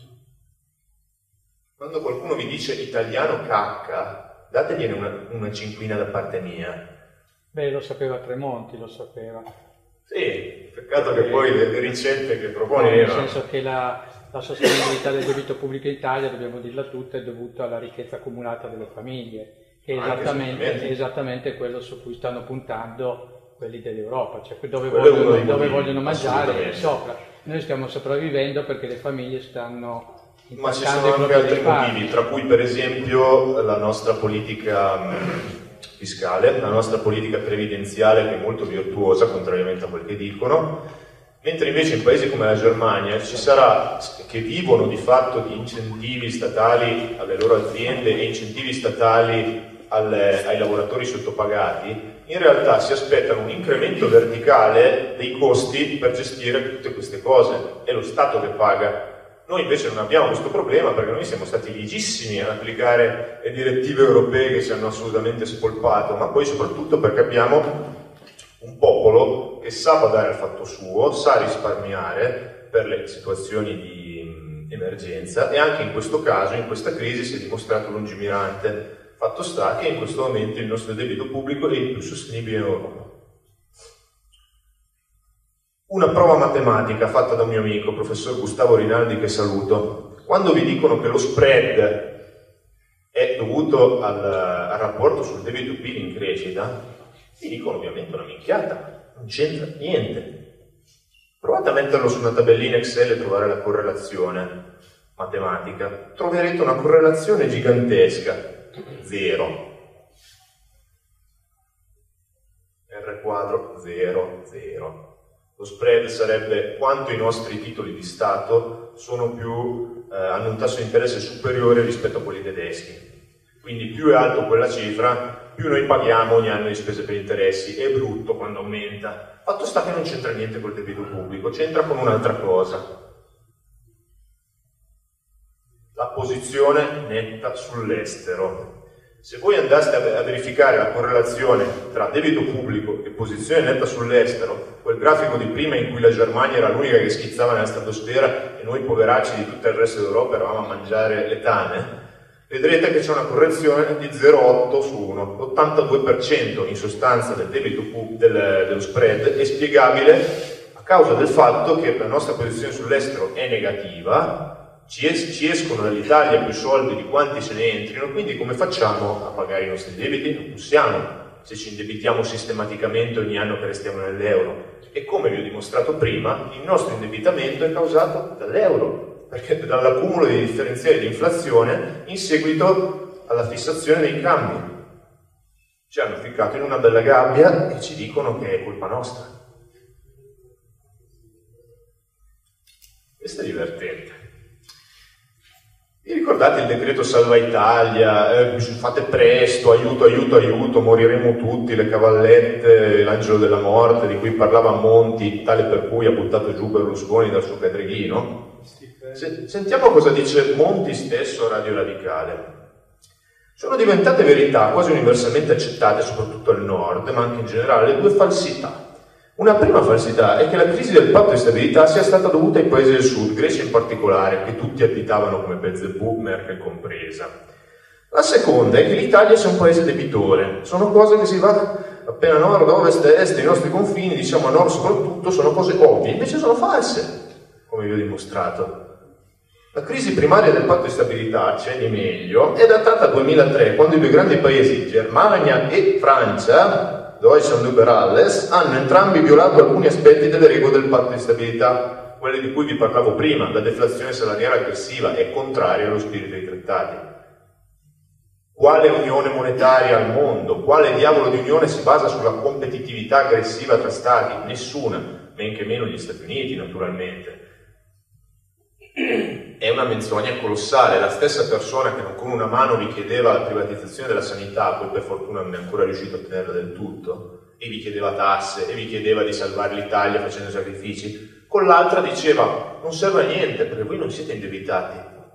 Quando qualcuno vi dice italiano cacca, dategliene una, una cinquina da parte mia. Beh, lo sapeva Tremonti, lo sapeva. Sì, peccato che poi le, le ricette che propone... No, nel senso che la... La sostenibilità del debito pubblico in Italia, dobbiamo dirla tutta, è dovuta alla ricchezza accumulata delle famiglie, che è esattamente, è esattamente quello su cui stanno puntando quelli dell'Europa, cioè dove, vogliono, dove vogliono mangiare sopra. Noi stiamo sopravvivendo perché le famiglie stanno Ma ci sono anche altri motivi, tra cui per esempio la nostra politica fiscale, la nostra politica previdenziale che è molto virtuosa, contrariamente a quel che dicono. Mentre invece in paesi come la Germania ci sarà, che vivono di fatto di incentivi statali alle loro aziende e incentivi statali alle, ai lavoratori sottopagati, in realtà si aspettano un incremento verticale dei costi per gestire tutte queste cose, è lo Stato che paga. Noi invece non abbiamo questo problema perché noi siamo stati ligissimi ad applicare le direttive europee che ci hanno assolutamente spolpato, ma poi soprattutto perché abbiamo un popolo che sa badare al fatto suo, sa risparmiare per le situazioni di emergenza, e anche in questo caso, in questa crisi, si è dimostrato lungimirante. Fatto sta che in questo momento il nostro debito pubblico è il più sostenibile in Europa. Una prova matematica fatta da un mio amico, professor Gustavo Rinaldi, che saluto. Quando vi dicono che lo spread è dovuto al, al rapporto sul debito P I L in crescita, vi dicono ovviamente una minchiata, non c'entra niente. Provate a metterlo su una tabellina Excel e trovare la correlazione matematica. Troverete una correlazione gigantesca. Zero. R quadro, zero, zero. Lo spread sarebbe quanto i nostri titoli di Stato sono più, eh, hanno un tasso di interesse superiore rispetto a quelli tedeschi. Quindi più è alto quella cifra, più noi paghiamo ogni anno di spese per interessi. È brutto quando aumenta. Fatto sta che non c'entra niente col debito pubblico, c'entra con un'altra cosa. La posizione netta sull'estero. Se voi andaste a verificare la correlazione tra debito pubblico e posizione netta sull'estero, quel grafico di prima in cui la Germania era l'unica che schizzava nella stratosfera e noi poveracci di tutto il resto d'Europa eravamo a mangiare le tane, vedrete che c'è una correzione di zero virgola otto su uno, l'ottantadue per cento in sostanza del debito del, dello spread è spiegabile a causa del fatto che la nostra posizione sull'estero è negativa. Ci, es ci escono dall'Italia più soldi di quanti se ne entrino, quindi come facciamo a pagare i nostri debiti? Non possiamo, se ci indebitiamo sistematicamente ogni anno che restiamo nell'euro. E come vi ho dimostrato prima, il nostro indebitamento è causato dall'euro, perché dall'accumulo di differenziali di inflazione in seguito alla fissazione dei cambi. Ci hanno ficcato in una bella gabbia e ci dicono che è colpa nostra. Questo è divertente. Vi ricordate il decreto Salva Italia, eh, fate presto, aiuto, aiuto, aiuto, moriremo tutti, le cavallette, l'angelo della morte di cui parlava Monti, tale per cui ha buttato giù Berlusconi dal suo pedreghino? Se, sentiamo cosa dice Monti stesso a Radio Radicale. Sono diventate verità quasi universalmente accettate, soprattutto al nord, ma anche in generale, due falsità. Una prima falsità è che la crisi del patto di stabilità sia stata dovuta ai paesi del sud, Grecia in particolare, che tutti additavano come Belzebù, Merkel compresa. La seconda è che l'Italia sia un paese debitore. Sono cose che si va appena a nord, ovest e est, i nostri confini, diciamo a nord soprattutto, sono cose ovvie, invece sono false, come vi ho dimostrato. La crisi primaria del patto di stabilità, c'è di meglio, è datata al duemilatré, quando i due grandi paesi, Germania e Francia, Deutschland über alles, hanno entrambi violato alcuni aspetti delle regole del patto di stabilità, quelle di cui vi parlavo prima. La deflazione salariale aggressiva è contraria allo spirito dei trattati. Quale unione monetaria al mondo? Quale diavolo di unione si basa sulla competitività aggressiva tra stati? Nessuna, men che meno gli Stati Uniti, naturalmente. È una menzogna colossale. La stessa persona che non con una mano vi chiedeva la privatizzazione della sanità, poi per fortuna non è ancora riuscito a ottenerla del tutto, e vi chiedeva tasse, e vi chiedeva di salvare l'Italia facendo sacrifici, con l'altra diceva non serve a niente perché voi non siete indebitati.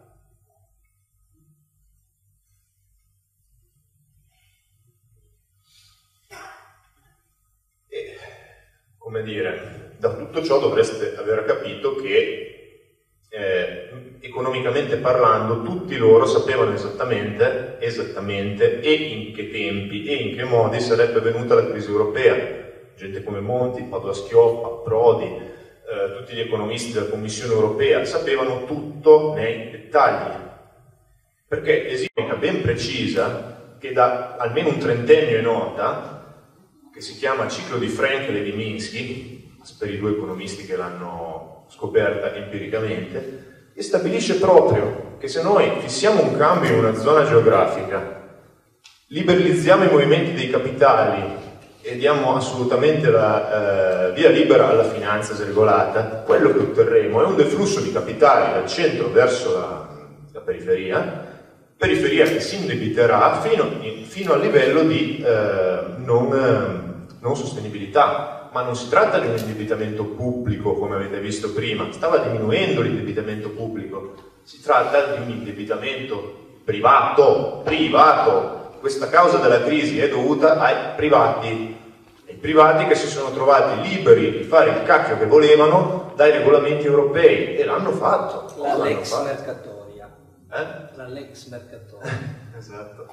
E, come dire, da tutto ciò dovreste aver capito che Eh, economicamente parlando, tutti loro sapevano esattamente, esattamente e in che tempi e in che modi sarebbe venuta la crisi europea. Gente come Monti, Padoa-Schioppa, Prodi, eh, tutti gli economisti della Commissione europea sapevano tutto nei dettagli, perché esiste una ben precisa che da almeno un trentennio è nota, che si chiama ciclo di Frankel e di Minsky, per i due economisti che l'hanno scoperta empiricamente, e stabilisce proprio che se noi fissiamo un cambio in una zona geografica, liberalizziamo i movimenti dei capitali e diamo assolutamente la eh, via libera alla finanza sregolata, quello che otterremo è un deflusso di capitali dal centro verso la, la periferia, periferia che si indebiterà fino, fino al livello di eh, non, eh, non sostenibilità. Ma non si tratta di un indebitamento pubblico, come avete visto prima, stava diminuendo l'indebitamento pubblico, si tratta di un indebitamento privato, privato. Questa causa della crisi è dovuta ai privati, ai privati che si sono trovati liberi di fare il cacchio che volevano dai regolamenti europei, e l'hanno fatto. La Lex fatto? Mercatoria. Eh? La Lex Mercatoria. Esatto.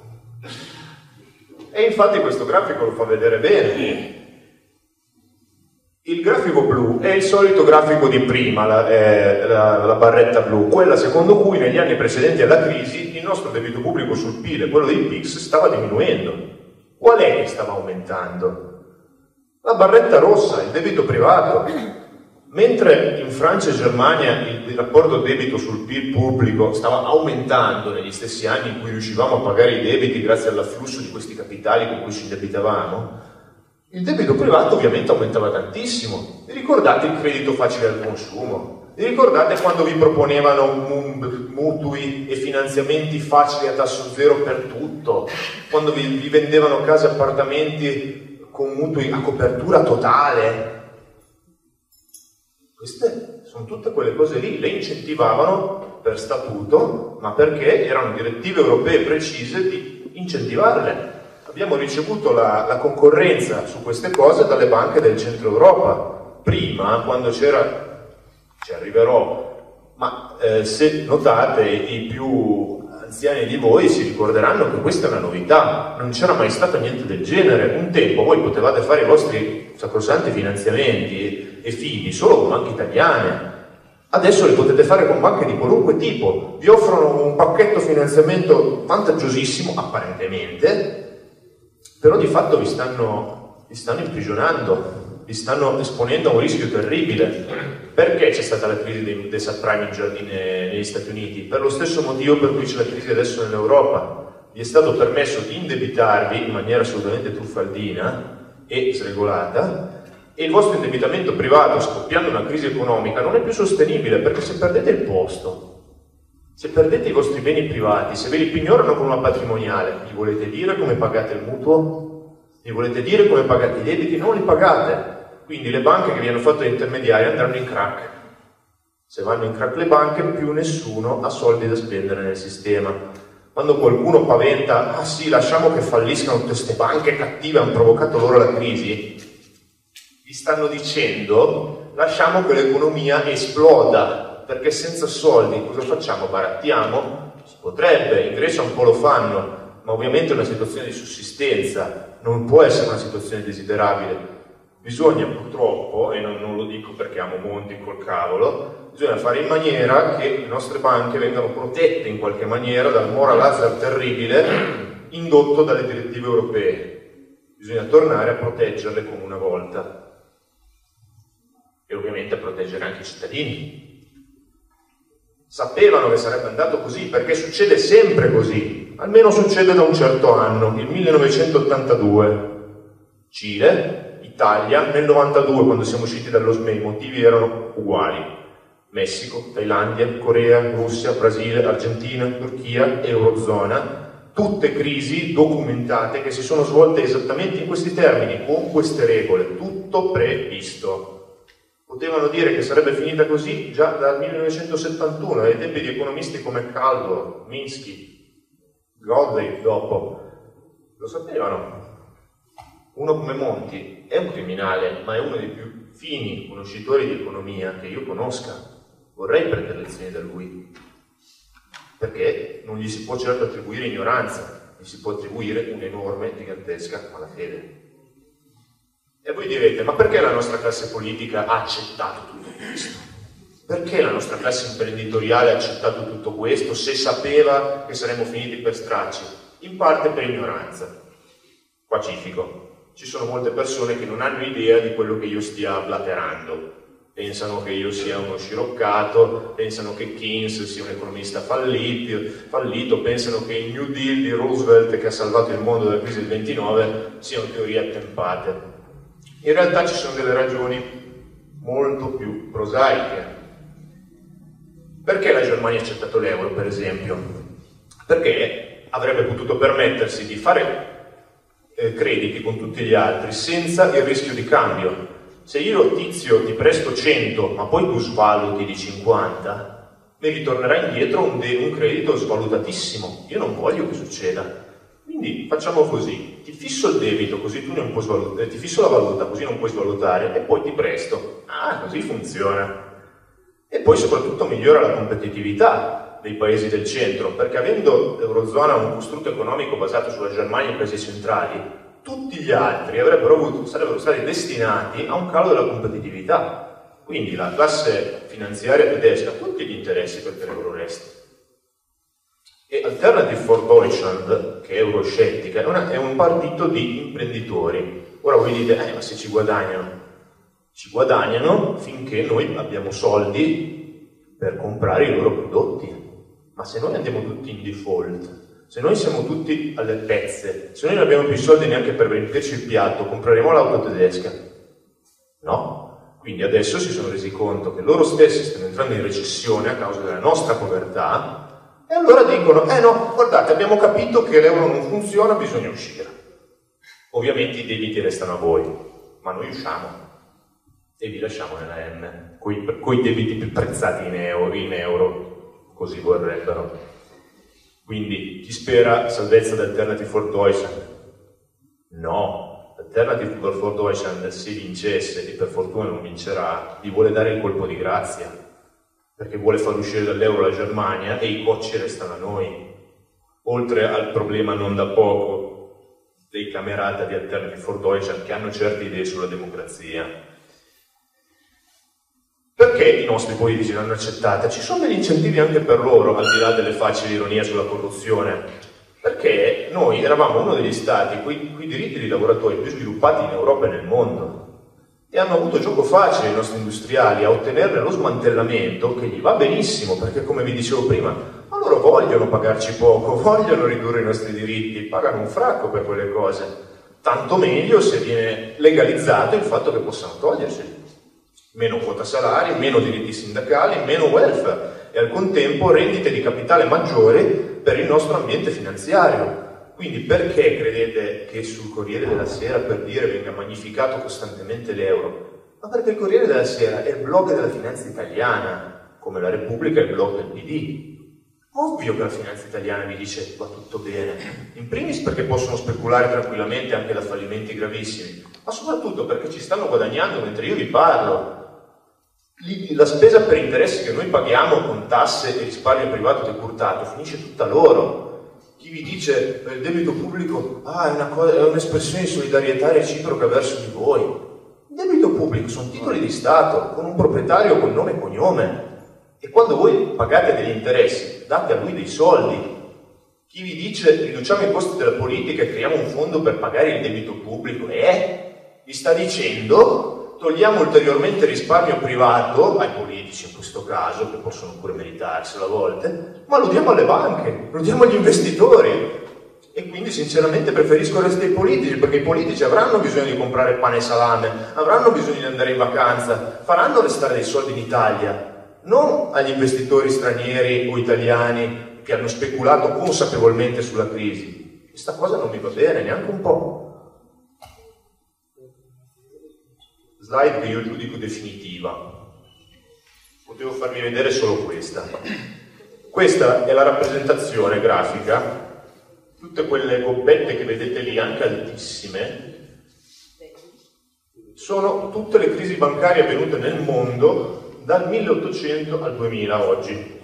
E infatti questo grafico lo fa vedere bene. Il grafico blu è il solito grafico di prima, la, eh, la, la barretta blu, quella secondo cui negli anni precedenti alla crisi il nostro debito pubblico sul P I L e quello dei P I X stava diminuendo. Qual è che stava aumentando? La barretta rossa, il debito privato. Mentre in Francia e Germania il, il rapporto debito sul P I L pubblico stava aumentando negli stessi anni in cui riuscivamo a pagare i debiti grazie all'afflusso di questi capitali con cui ci indebitavamo, il debito privato ovviamente aumentava tantissimo. Vi ricordate il credito facile al consumo? Vi ricordate quando vi proponevano mutui e finanziamenti facili a tasso zero per tutto? Quando vi, vi vendevano case e appartamenti con mutui a copertura totale? Queste sono tutte quelle cose lì, le incentivavano per statuto, ma perché erano direttive europee precise di incentivarle. Abbiamo ricevuto la, la concorrenza su queste cose dalle banche del centro Europa. Prima, quando c'era, ci arriverò, ma eh, se notate i più anziani di voi si ricorderanno che questa è una novità, non c'era mai stato niente del genere. Un tempo voi potevate fare i vostri sacrosanti finanziamenti e fidi solo con banche italiane. Adesso li potete fare con banche di qualunque tipo, vi offrono un pacchetto finanziamento vantaggiosissimo, apparentemente, però di fatto vi stanno, vi stanno imprigionando, vi stanno esponendo a un rischio terribile. Perché c'è stata la crisi dei, dei subprime in, negli Stati Uniti? Per lo stesso motivo per cui c'è la crisi adesso nell'Europa. Vi è stato permesso di indebitarvi in maniera assolutamente truffaldina e sregolata, e il vostro indebitamento privato, scoppiando una crisi economica, non è più sostenibile, perché se perdete il posto, se perdete i vostri beni privati, se ve li pignorano con una patrimoniale, gli volete dire come pagate il mutuo? Gli volete dire come pagate i debiti? Non li pagate. Quindi le banche che vi hanno fatto intermediari andranno in crack. Se vanno in crack le banche, più nessuno ha soldi da spendere nel sistema. Quando qualcuno paventa, ah sì, lasciamo che falliscano tutte queste banche cattive, hanno provocato loro la crisi, vi stanno dicendo, lasciamo che l'economia esploda. Perché senza soldi cosa facciamo? Barattiamo? Si potrebbe, in Grecia un po' lo fanno, ma ovviamente è una situazione di sussistenza, non può essere una situazione desiderabile. Bisogna purtroppo, e non, non lo dico perché amo Monti col cavolo, bisogna fare in maniera che le nostre banche vengano protette in qualche maniera dal moral hazard terribile indotto dalle direttive europee. Bisogna tornare a proteggerle come una volta. E ovviamente a proteggere anche i cittadini. Sapevano che sarebbe andato così, perché succede sempre così, almeno succede da un certo anno, il millenovecentottantadue. Cile, Italia, nel novantadue, quando siamo usciti dallo S M E, i motivi erano uguali. Messico, Thailandia, Corea, Russia, Brasile, Argentina, Turchia, Eurozona, tutte crisi documentate che si sono svolte esattamente in questi termini, con queste regole, tutto previsto. Potevano dire che sarebbe finita così già dal millenovecentosettantuno, ai tempi di economisti come Kaldor, Minsky, Godley dopo. Lo sapevano. Uno come Monti è un criminale, ma è uno dei più fini conoscitori di economia che io conosca. Vorrei prendere lezioni da lui, perché non gli si può certo attribuire ignoranza, gli si può attribuire un'enorme, gigantesca malafede. E voi direte, ma perché la nostra classe politica ha accettato tutto questo? Perché la nostra classe imprenditoriale ha accettato tutto questo se sapeva che saremmo finiti per stracci? In parte per ignoranza. Pacifico. Ci sono molte persone che non hanno idea di quello che io stia blaterando. Pensano che io sia uno sciroccato, pensano che Keynes sia un economista fallito, fallito, pensano che il New Deal di Roosevelt, che ha salvato il mondo dalla crisi del ventinove, siano teorie attempate. In realtà ci sono delle ragioni molto più prosaiche. Perché la Germania ha accettato l'euro, per esempio? Perché avrebbe potuto permettersi di fare eh, crediti con tutti gli altri senza il rischio di cambio. Se io, Tizio, ti presto cento, ma poi tu svaluti di cinquanta, mi ritornerà indietro un, un credito svalutatissimo. Io non voglio che succeda. Quindi Quindi facciamo così, ti fisso il debito così tu non puoi svalutare, ti fisso la valuta così non puoi svalutare e poi ti presto. Ah, così funziona. E poi soprattutto migliora la competitività dei paesi del centro, perché avendo l'Eurozona un costrutto economico basato sulla Germania e i paesi centrali, tutti gli altri avrebbero avuto, sarebbero stati destinati a un calo della competitività. Quindi la classe finanziaria tedesca ha tutti gli interessi perché l'euro resti. E Alternative for Deutschland, che è euroscettica, è, una, è un partito di imprenditori. Ora voi dite, eh, ma se ci guadagnano? Ci guadagnano finché noi abbiamo soldi per comprare i loro prodotti. Ma se noi andiamo tutti in default, se noi siamo tutti alle pezze, se noi non abbiamo più soldi neanche per riempirci il piatto, compreremo l'auto tedesca? No. Quindi adesso si sono resi conto che loro stessi stanno entrando in recessione a causa della nostra povertà, e allora dicono, eh no, guardate, abbiamo capito che l'euro non funziona, bisogna uscire. Ovviamente i debiti restano a voi, ma noi usciamo e vi lasciamo nella M, con i debiti più prezzati in euro, in euro, così vorrebbero. Quindi chi spera salvezza da Alternative for Deutschland? No, Alternative for Deutschland, se vincesse, e per fortuna non vincerà, gli vuole dare il colpo di grazia, perché vuole far uscire dall'euro la Germania e i cocci restano a noi, oltre al problema non da poco dei camerata di Alternative for Deutschland che hanno certe idee sulla democrazia. Perché i nostri politici l'hanno accettata? Ci sono degli incentivi anche per loro, al di là delle facili ironie sulla corruzione, perché noi eravamo uno degli stati con i diritti dei lavoratori più sviluppati in Europa e nel mondo, e hanno avuto gioco facile i nostri industriali a ottenerne lo smantellamento, che gli va benissimo, perché come vi dicevo prima, ma loro vogliono pagarci poco, vogliono ridurre i nostri diritti, pagano un fracco per quelle cose, tanto meglio se viene legalizzato il fatto che possano toglierseli. Meno quota salari, meno diritti sindacali, meno welfare e al contempo rendite di capitale maggiori per il nostro ambiente finanziario. Quindi perché credete che sul Corriere della Sera, per dire, venga magnificato costantemente l'euro? Ma perché il Corriere della Sera è il blog della finanza italiana, come la Repubblica è il blog del P D. Ovvio che la finanza italiana vi dice va tutto bene, in primis perché possono speculare tranquillamente anche da fallimenti gravissimi, ma soprattutto perché ci stanno guadagnando mentre io vi parlo. La spesa per interessi che noi paghiamo con tasse e risparmio privato decurtato finisce tutta loro. Chi vi dice il debito pubblico ah, è, una cosa, è un'espressione di solidarietà reciproca verso di voi. Il debito pubblico sono titoli di Stato con un proprietario con nome e cognome, e quando voi pagate degli interessi date a lui dei soldi. Chi vi dice riduciamo i costi della politica e creiamo un fondo per pagare il debito pubblico eh? Vi sta dicendo togliamo ulteriormente risparmio privato ai politici in questo caso, che possono pure meritarselo a volte, ma lo diamo alle banche, lo diamo agli investitori. E quindi sinceramente preferisco il resto dei politici, perché i politici avranno bisogno di comprare pane e salame, avranno bisogno di andare in vacanza, faranno restare dei soldi in Italia, non agli investitori stranieri o italiani che hanno speculato consapevolmente sulla crisi. Questa cosa non mi va bene neanche un po'. Slide che io giudico definitiva. Potevo farvi vedere solo questa. Questa è la rappresentazione grafica. Tutte quelle gobbette che vedete lì, anche altissime, sono tutte le crisi bancarie avvenute nel mondo dal milleottocento al duemila oggi.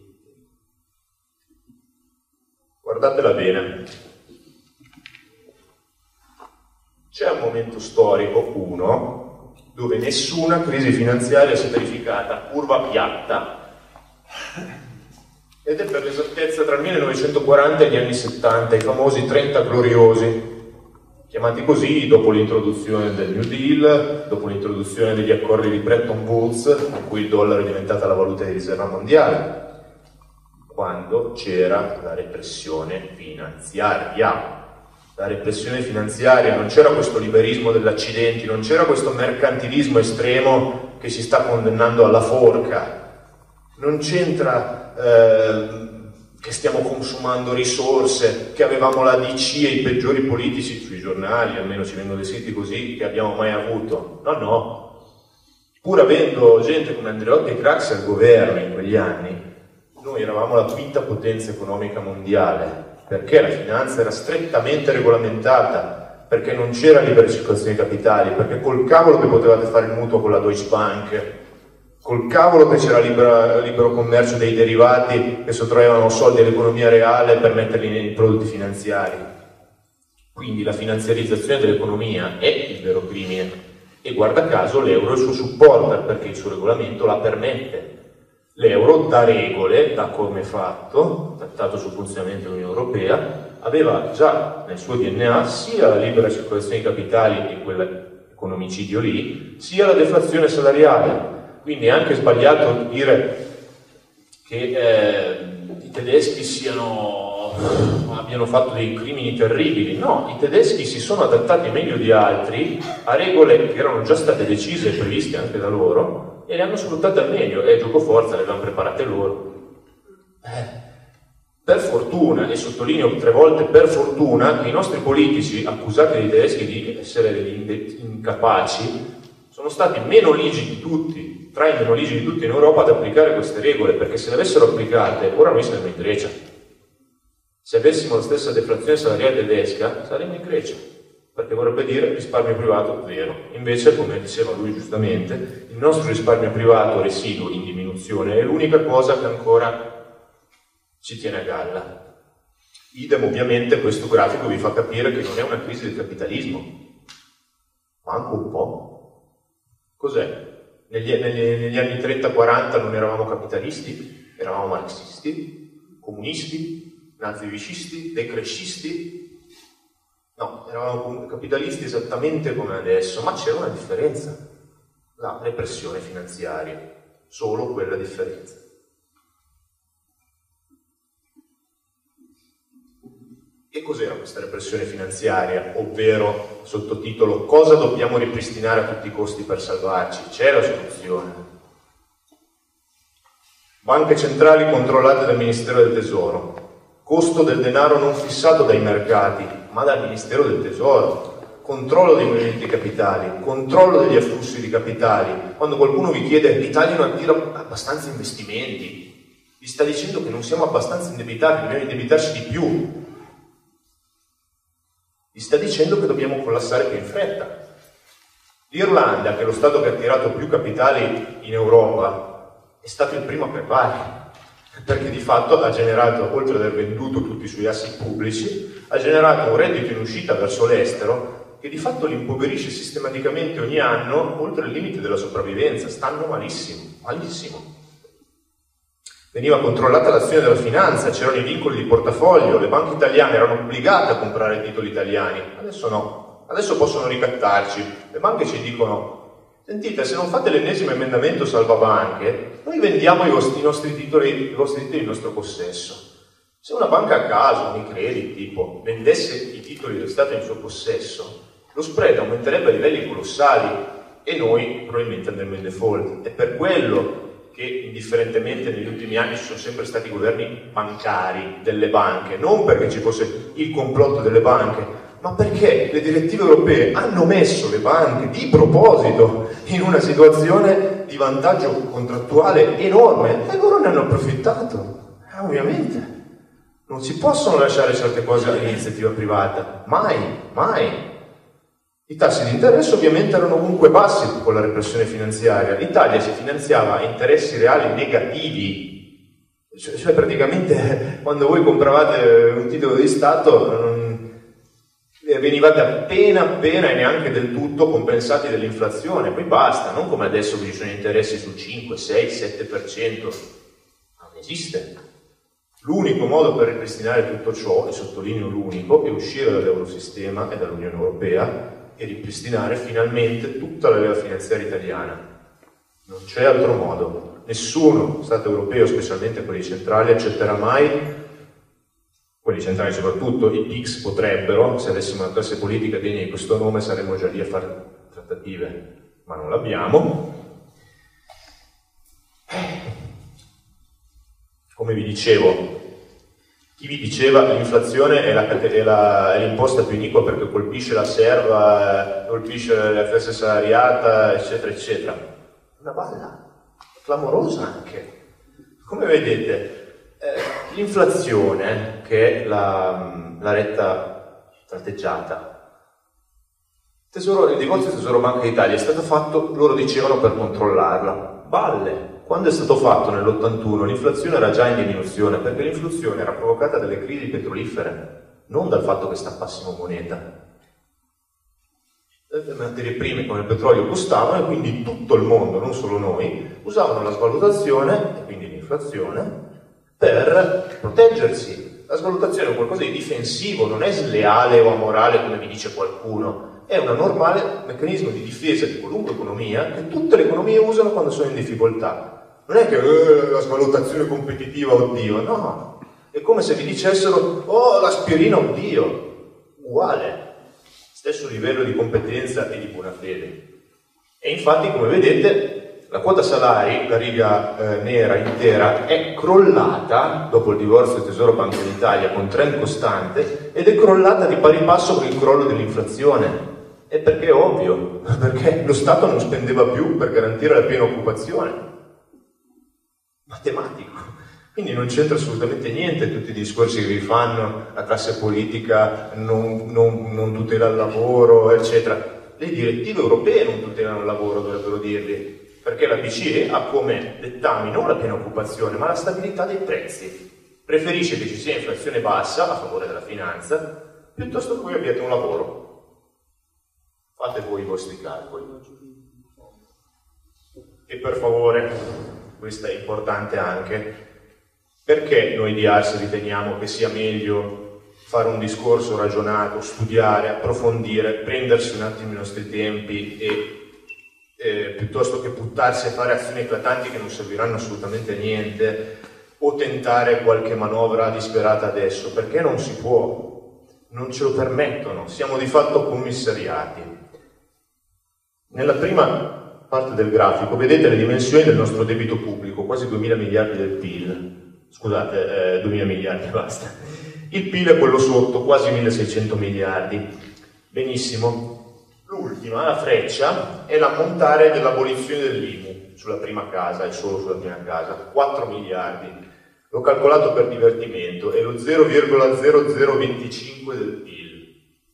Guardatela bene. C'è un momento storico, uno, dove nessuna crisi finanziaria si è verificata, curva piatta, ed è per l'esattezza tra il millenovecentoquaranta e gli anni settanta, i famosi trenta gloriosi, chiamati così dopo l'introduzione del New Deal, dopo l'introduzione degli accordi di Bretton Woods, in cui il dollaro è diventata la valuta di riserva mondiale, quando c'era la repressione finanziaria. La repressione finanziaria, non c'era questo liberismo dell'accidenti, non c'era questo mercantilismo estremo che ci sta condannando alla forca, non c'entra eh, che stiamo consumando risorse, che avevamo la D C e i peggiori politici sui giornali, almeno ci vengono descritti così, che abbiamo mai avuto. No, no. Pur avendo gente come Andreotti e Craxi al governo in quegli anni, noi eravamo la quinta potenza economica mondiale. perché la finanza era strettamente regolamentata, perché non c'era libera circolazione di capitali, perché col cavolo che potevate fare il mutuo con la Deutsche Bank, col cavolo che c'era libera, libero commercio dei derivati che sottraevano soldi all'economia reale per metterli nei prodotti finanziari. Quindi la finanziarizzazione dell'economia è il vero crimine e guarda caso l'euro è il suo supporter perché il suo regolamento la permette. L'euro da regole, da come è fatto, trattato sul funzionamento dell'Unione Europea, aveva già nel suo D N A sia la libera circolazione di capitali e quell'economicidio lì, sia la deflazione salariale. Quindi è anche sbagliato dire che eh, i tedeschi siano, abbiano fatto dei crimini terribili. No, i tedeschi si sono adattati meglio di altri a regole che erano già state decise e previste anche da loro e le hanno sfruttate al meglio e gioco forza le avevano preparate loro. Eh, per fortuna, e sottolineo tre volte per fortuna, che i nostri politici accusati dai tedeschi di essere degli incapaci sono stati meno ligi di tutti, tra i meno ligi di tutti in Europa ad applicare queste regole, perché se le avessero applicate, ora noi saremmo in Grecia. Se avessimo la stessa deflazione salariale tedesca, saremmo in Grecia, perché vorrebbe dire risparmio privato zero. Invece, come diceva lui giustamente, il nostro risparmio privato residuo in diminuzione è l'unica cosa che ancora ci tiene a galla. Idem, ovviamente, questo grafico vi fa capire che non è una crisi del capitalismo, manco un po'. Cos'è? Negli, negli, negli anni trenta quaranta non eravamo capitalisti, eravamo marxisti, comunisti, nazifascisti, decrescisti. No, eravamo capitalisti esattamente come adesso, ma c'era una differenza, la repressione finanziaria, solo quella differenza. E cos'era questa repressione finanziaria? Ovvero, sottotitolo, cosa dobbiamo ripristinare a tutti i costi per salvarci? C'è la soluzione. Banche centrali controllate dal Ministero del Tesoro, costo del denaro non fissato dai mercati, ma dal Ministero del Tesoro, controllo dei movimenti capitali, controllo degli afflussi di capitali. Quando qualcuno vi chiede l'Italia non attira abbastanza investimenti, vi sta dicendo che non siamo abbastanza indebitati, dobbiamo indebitarci di più. Vi sta dicendo che dobbiamo collassare più in fretta. L'Irlanda, che è lo Stato che ha attirato più capitali in Europa, è stato il primo a crepare, perché di fatto ha generato, oltre ad aver venduto tutti i suoi asset pubblici, ha generato un reddito in uscita verso l'estero che di fatto li impoverisce sistematicamente ogni anno oltre il limite della sopravvivenza. Stanno malissimo, malissimo. Veniva controllata l'azione della finanza, c'erano i vincoli di portafoglio, le banche italiane erano obbligate a comprare titoli italiani, adesso no, adesso possono ricattarci. Le banche ci dicono, sentite, se non fate l'ennesimo emendamento salvabanche, noi vendiamo i vostri, i nostri titoli, i vostri titoli in nostro possesso. Se una banca a caso, Unicredit tipo, vendesse i titoli del Stato in suo possesso, lo spread aumenterebbe a livelli colossali e noi probabilmente andremo in default. È per quello che indifferentemente negli ultimi anni ci sono sempre stati governi bancari delle banche, non perché ci fosse il complotto delle banche, ma perché le direttive europee hanno messo le banche di proposito in una situazione di vantaggio contrattuale enorme e loro ne hanno approfittato. Eh, ovviamente non si possono lasciare certe cose all'iniziativa privata, mai, mai. I tassi di interesse ovviamente erano ovunque bassi con la repressione finanziaria. L'Italia si finanziava a interessi reali negativi, cioè, cioè praticamente quando voi compravate un titolo di Stato non, venivate appena appena e neanche del tutto compensati dall'inflazione, poi basta, non come adesso che ci sono interessi sul cinque, sei, sette per cento. Non esiste. L'unico modo per ripristinare tutto ciò, e sottolineo l'unico, è uscire dall'Eurosistema e dall'Unione Europea e ripristinare finalmente tutta la leva finanziaria italiana. Non c'è altro modo. Nessuno Stato europeo, specialmente quelli centrali, accetterà mai, quelli centrali soprattutto, i P I Cs potrebbero, se avessimo una classe politica degna di questo nome saremmo già lì a fare trattative, ma non l'abbiamo. Come vi dicevo, chi vi diceva che l'inflazione è, la, è, la, è l'imposta più iniqua perché colpisce la serva, colpisce la classe salariata, eccetera, eccetera. Una balla, clamorosa anche. Come vedete, Eh, l'inflazione, che è la, la retta tratteggiata, tesoro, il divorzio Tesoro Banca d'Italia è stato fatto, loro dicevano, per controllarla. Balle! Quando è stato fatto nell'ottantuno l'inflazione era già in diminuzione, perché l'inflazione era provocata dalle crisi petrolifere, non dal fatto che stappassimo moneta. Le materie prime come il petrolio costavano e quindi tutto il mondo, non solo noi, usavano la svalutazione, e quindi l'inflazione, per proteggersi. La svalutazione è qualcosa di difensivo, non è sleale o amorale come vi dice qualcuno, è un normale meccanismo di difesa di qualunque economia che tutte le economie usano quando sono in difficoltà. Non è che eh, la svalutazione competitiva, oddio, no, è come se vi dicessero, oh, l'aspirina, oddio, uguale. Stesso livello di competenza e di buona fede. E infatti, come vedete, la quota salari, la riga eh, nera intera, è crollata dopo il divorzio Tesoro Banca d'Italia con trend costante ed è crollata di pari passo con il crollo dell'inflazione. E perché è ovvio? Perché lo Stato non spendeva più per garantire la piena occupazione. Matematico. Quindi non c'entra assolutamente niente tutti i discorsi che vi fanno, la classe politica non, non, non tutela il lavoro, eccetera. Le direttive europee non tutelano il lavoro, dovrebbero dirvi, perché la B C E ha come dettami non la piena occupazione, ma la stabilità dei prezzi. Preferisce che ci sia inflazione bassa, a favore della finanza, piuttosto che voi abbiate un lavoro. Fate voi i vostri calcoli. E per favore, questo è importante anche, perché noi di Ars riteniamo che sia meglio fare un discorso ragionato, studiare, approfondire, prendersi un attimo i nostri tempi e eh, piuttosto che buttarsi a fare azioni eclatanti che non serviranno assolutamente a niente o tentare qualche manovra disperata adesso, perché non si può, non ce lo permettono, siamo di fatto commissariati. Nella prima parte del grafico vedete le dimensioni del nostro debito pubblico, quasi duemila miliardi del P I L. Scusate, eh, duemila miliardi, basta. Il P I L è quello sotto, quasi milleseicento miliardi. Benissimo. L'ultima, la freccia, è l'ammontare dell'abolizione dell'I M U sulla prima casa e solo sulla prima casa, quattro miliardi. L'ho calcolato per divertimento, è lo zero virgola zero zero venticinque del P I L.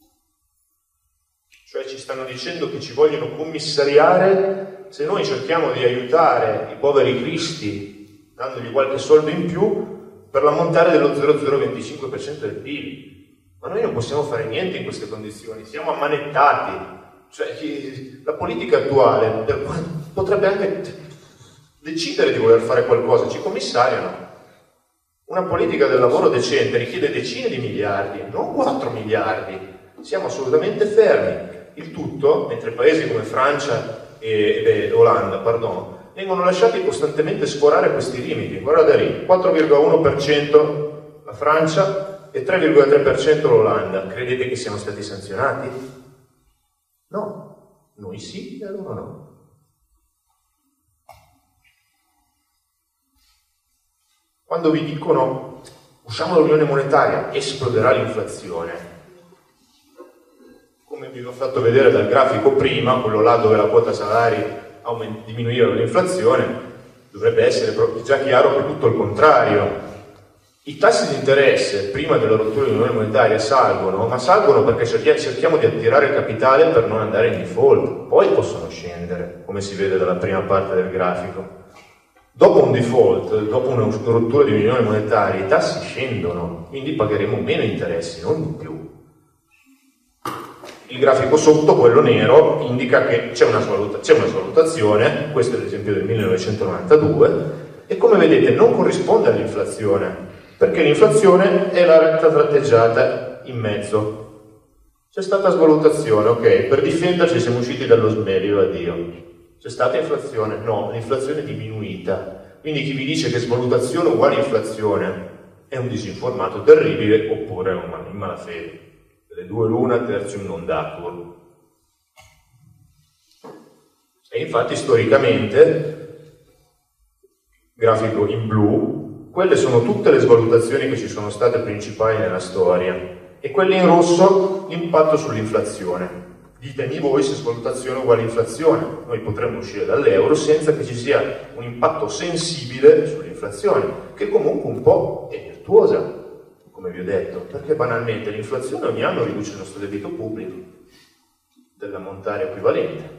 Cioè ci stanno dicendo che ci vogliono commissariare se noi cerchiamo di aiutare i poveri cristi dandogli qualche soldo in più per l'ammontare dello zero virgola zero venticinque per cento del P I L. Ma noi non possiamo fare niente in queste condizioni, siamo ammanettati. Cioè, la politica attuale potrebbe anche decidere di voler fare qualcosa, ci commissariano. Una politica del lavoro decente richiede decine di miliardi, non quattro miliardi. Siamo assolutamente fermi. Il tutto, mentre paesi come Francia e, e Olanda, pardon, vengono lasciati costantemente sforare questi limiti. Guardate lì, quattro virgola uno per cento la Francia e tre virgola tre per cento l'Olanda. Credete che siano stati sanzionati? No, noi sì e loro no. Quando vi dicono usciamo dall'unione monetaria, esploderà l'inflazione, come vi ho fatto vedere dal grafico prima, quello là dove la quota salari diminuire l'inflazione, dovrebbe essere proprio già chiaro che è tutto il contrario. I tassi di interesse prima della rottura dell'unione monetaria salgono, ma salgono perché cerchiamo di attirare il capitale per non andare in default, poi possono scendere, come si vede dalla prima parte del grafico. Dopo un default, dopo una rottura di unione monetaria, i tassi scendono, quindi pagheremo meno interessi, non di più. Il grafico sotto, quello nero, indica che c'è una, svaluta, c'è una svalutazione, questo è l'esempio del millenovecentonovantadue, e come vedete non corrisponde all'inflazione, perché l'inflazione è la retta tratteggiata in mezzo. C'è stata svalutazione, ok, per difenderci siamo usciti dallo smelio, addio. C'è stata inflazione? No, l'inflazione è diminuita. Quindi chi vi dice che svalutazione uguale inflazione è un disinformato terribile oppure è un in malafede. Le due l'una, tertium non datur. E infatti storicamente, grafico in blu, quelle sono tutte le svalutazioni che ci sono state principali nella storia, e quelle in rosso l'impatto sull'inflazione. ditemi voi se svalutazione uguale inflazione. Noi potremmo uscire dall'euro senza che ci sia un impatto sensibile sull'inflazione, che comunque un po' è virtuosa, come vi ho detto, perché banalmente l'inflazione ogni anno riduce il nostro debito pubblico dell'ammontare equivalente.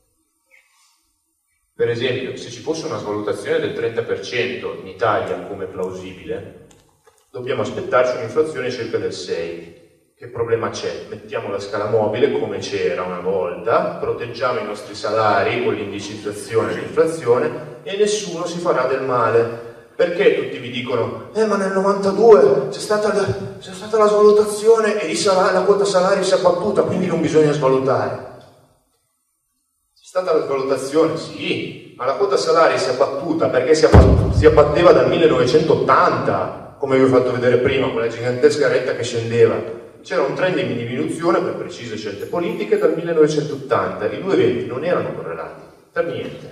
Per esempio, se ci fosse una svalutazione del trenta per cento in Italia come plausibile, dobbiamo aspettarci un'inflazione circa del sei per cento. Che problema c'è? Mettiamo la scala mobile come c'era una volta, proteggiamo i nostri salari con l'indicizzazione dell'inflazione e nessuno si farà del male. Perché tutti vi dicono, eh ma nel novantadue c'è stata, c'è stata la svalutazione e salari, la quota salari si è abbattuta, quindi non bisogna svalutare. C'è stata la svalutazione, sì, ma la quota salari si è abbattuta perché si, abbatt- si abbatteva dal millenovecentottanta, come vi ho fatto vedere prima, con la gigantesca retta che scendeva. C'era un trend in diminuzione per precise scelte politiche dal millenovecentottanta, i due eventi non erano correlati, per niente.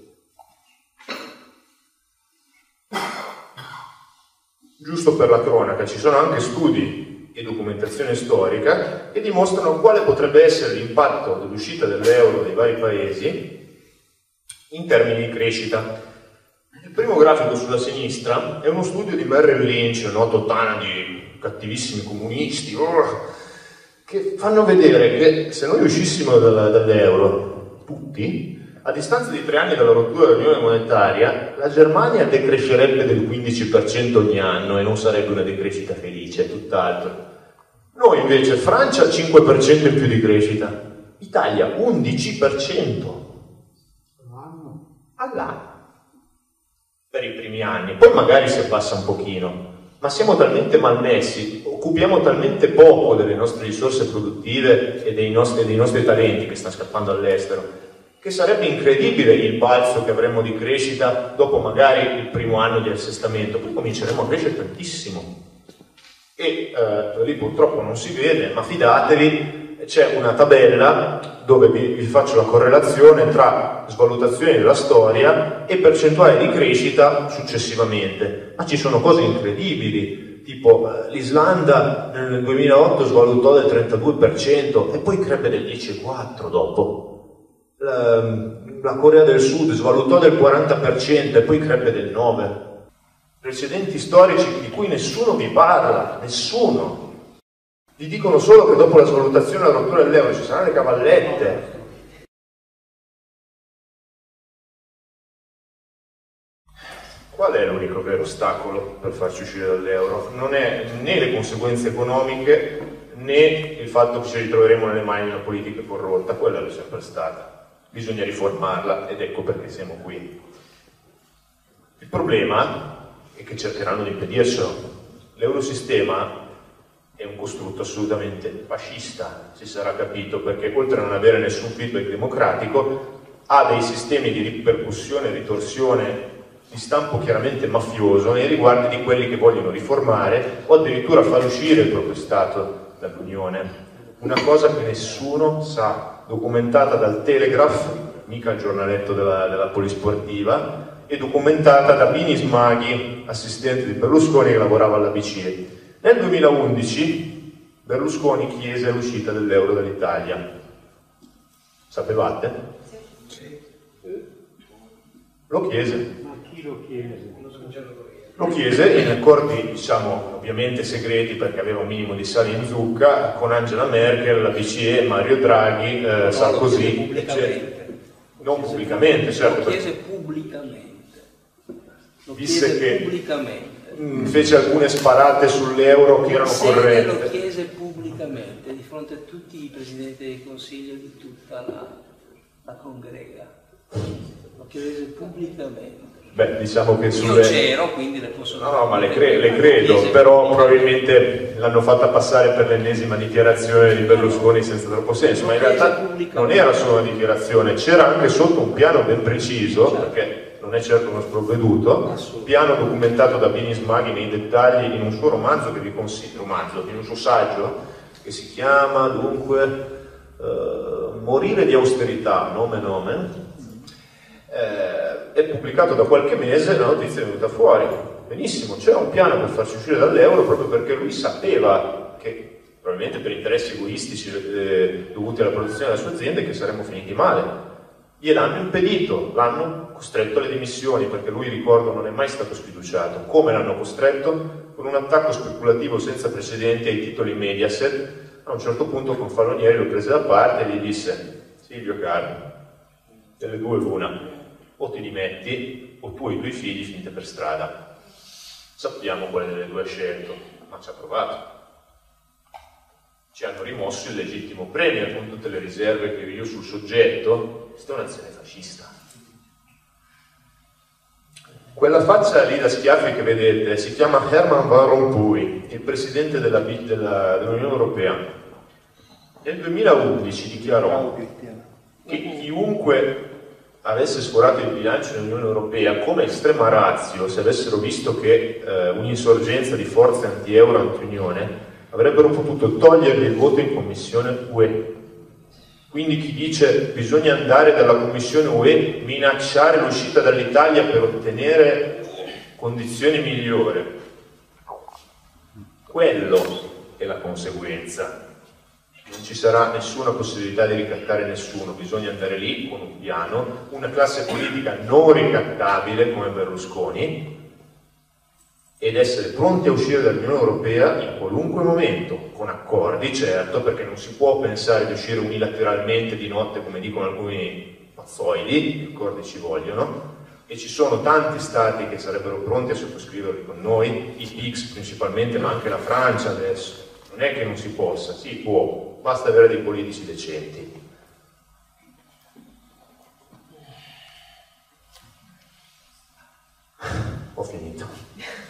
Giusto per la cronaca, ci sono anche studi e documentazione storica che dimostrano quale potrebbe essere l'impatto dell'uscita dell'euro dei vari paesi in termini di crescita. Il primo grafico sulla sinistra è uno studio di Merrill Lynch, noto tana di cattivissimi comunisti, oh, che fanno vedere che se noi uscissimo dall'euro, tutti, a distanza di tre anni dalla rottura dell'unione monetaria, la Germania decrescerebbe del quindici per cento ogni anno e non sarebbe una decrescita felice, tutt'altro. Noi invece, Francia cinque per cento in più di crescita, Italia undici per cento all'anno per i primi anni, poi magari si abbassa un pochino, ma siamo talmente malmessi, occupiamo talmente poco delle nostre risorse produttive e dei nostri, dei nostri talenti che stanno scappando all'estero, che sarebbe incredibile il balzo che avremmo di crescita dopo magari il primo anno di assestamento, poi cominceremo a crescere tantissimo. E eh, lì purtroppo non si vede, ma fidatevi, c'è una tabella dove vi, vi faccio la correlazione tra svalutazioni della storia e percentuale di crescita successivamente. Ma ci sono cose incredibili, tipo eh, l'Islanda nel duemilaotto svalutò del trentadue per cento e poi crebbe del dieci virgola quattro per cento dopo. La, la Corea del Sud svalutò del quaranta per cento e poi crebbe del nove per cento. Precedenti storici di cui nessuno vi parla, nessuno. Vi dicono solo che dopo la svalutazione e la rottura dell'euro ci saranno le cavallette. Qual è l'unico vero ostacolo per farci uscire dall'euro? Non è né le conseguenze economiche né il fatto che ci ritroveremo nelle mani di una politica corrotta, quella è sempre stata. Bisogna riformarla ed ecco perché siamo qui. Il problema è che cercheranno di impedircelo. L'eurosistema è un costrutto assolutamente fascista, si sarà capito, perché oltre a non avere nessun feedback democratico, ha dei sistemi di ripercussione e ritorsione di stampo chiaramente mafioso nei riguardi di quelli che vogliono riformare o addirittura far uscire il proprio Stato dall'Unione. Una cosa che nessuno sa, documentata dal Telegraph, mica il giornaletto della, della polisportiva, e documentata da Bini Smaghi, assistente di Berlusconi che lavorava alla B C E. Nel duemilaundici Berlusconi chiese l'uscita dell'euro dall'Italia. Sapevate? Sì. Lo chiese. Ma chi lo chiese? Lo chiese in accordi, diciamo, ovviamente segreti perché aveva un minimo di sale in zucca, con Angela Merkel, la B C E, Mario Draghi, eh, no, Sarkozy, lo eccetera. Non pubblicamente, certo. Lo chiese pubblicamente. Lo Disse chiese che pubblicamente. mh, fece alcune sparate sull'euro che erano Sede corrette. Lo chiese pubblicamente di fronte a tutti i presidenti del Consiglio di tutta la, la congrega. Lo chiese pubblicamente. Beh, diciamo che Io sulle... c'ero, quindi le posso... No, no, ma le, cre- le credo, però probabilmente l'hanno fatta passare per l'ennesima dichiarazione di Berlusconi senza troppo senso, ma in realtà non era solo una dichiarazione, c'era anche sotto un piano ben preciso, perché non è certo uno sprovveduto, piano documentato da Bini Smaghi nei dettagli in un suo romanzo che vi consiglio, romanzo, in un suo saggio, che si chiama dunque uh, Morire di austerità, nome nome, eh, è pubblicato da qualche mese, la notizia è venuta fuori. Benissimo, c'era un piano per farci uscire dall'euro proprio perché lui sapeva che probabilmente per interessi egoistici eh, dovuti alla protezione della sua azienda, che saremmo finiti male. Gliel'hanno impedito, l'hanno costretto alle dimissioni, perché lui, ricordo, non è mai stato sfiduciato. Come l'hanno costretto? Con un attacco speculativo senza precedenti ai titoli Mediaset. A un certo punto con Falonieri lo prese da parte e gli disse: Silvio caro, delle due l'una, o ti dimetti o tu e i tuoi figli finite per strada. Sappiamo quale delle due ha scelto, ma ci ha provato. Ci hanno rimosso il legittimo premier con tutte le riserve che io sul soggetto. Questa è un'azione fascista. Quella faccia lì da schiaffi che vedete si chiama Herman Van Rompuy, il presidente della, della, dell'Unione Europea. Nel duemilaundici dichiarò che chiunque avesse sforato il bilancio dell'Unione Europea come estrema ratio, se avessero visto che eh, un'insorgenza di forze anti-euro, anti-unione, avrebbero potuto togliergli il voto in Commissione U E. Quindi chi dice bisogna andare dalla Commissione U E, minacciare l'uscita dall'Italia per ottenere condizioni migliori, quello è la conseguenza. Non ci sarà nessuna possibilità di ricattare nessuno, bisogna andare lì con un piano, una classe politica non ricattabile come Berlusconi, ed essere pronti a uscire dall'Unione Europea in qualunque momento, con accordi, certo, perché non si può pensare di uscire unilateralmente di notte, come dicono alcuni pazzoidi, gli accordi ci vogliono, e ci sono tanti stati che sarebbero pronti a sottoscriverli con noi, i P I C S principalmente, ma anche la Francia adesso. Non è che non si possa, si può, basta avere dei politici decenti. Ho finito.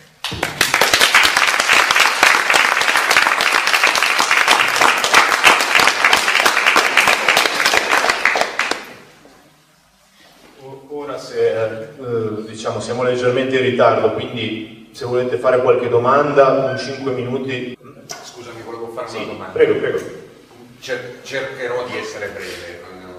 Ora se eh, diciamo siamo leggermente in ritardo, quindi se volete fare qualche domanda, un cinque minuti. Scusami, volevo fare una sì, domanda. Prego, prego. Cer- cercherò di essere breve.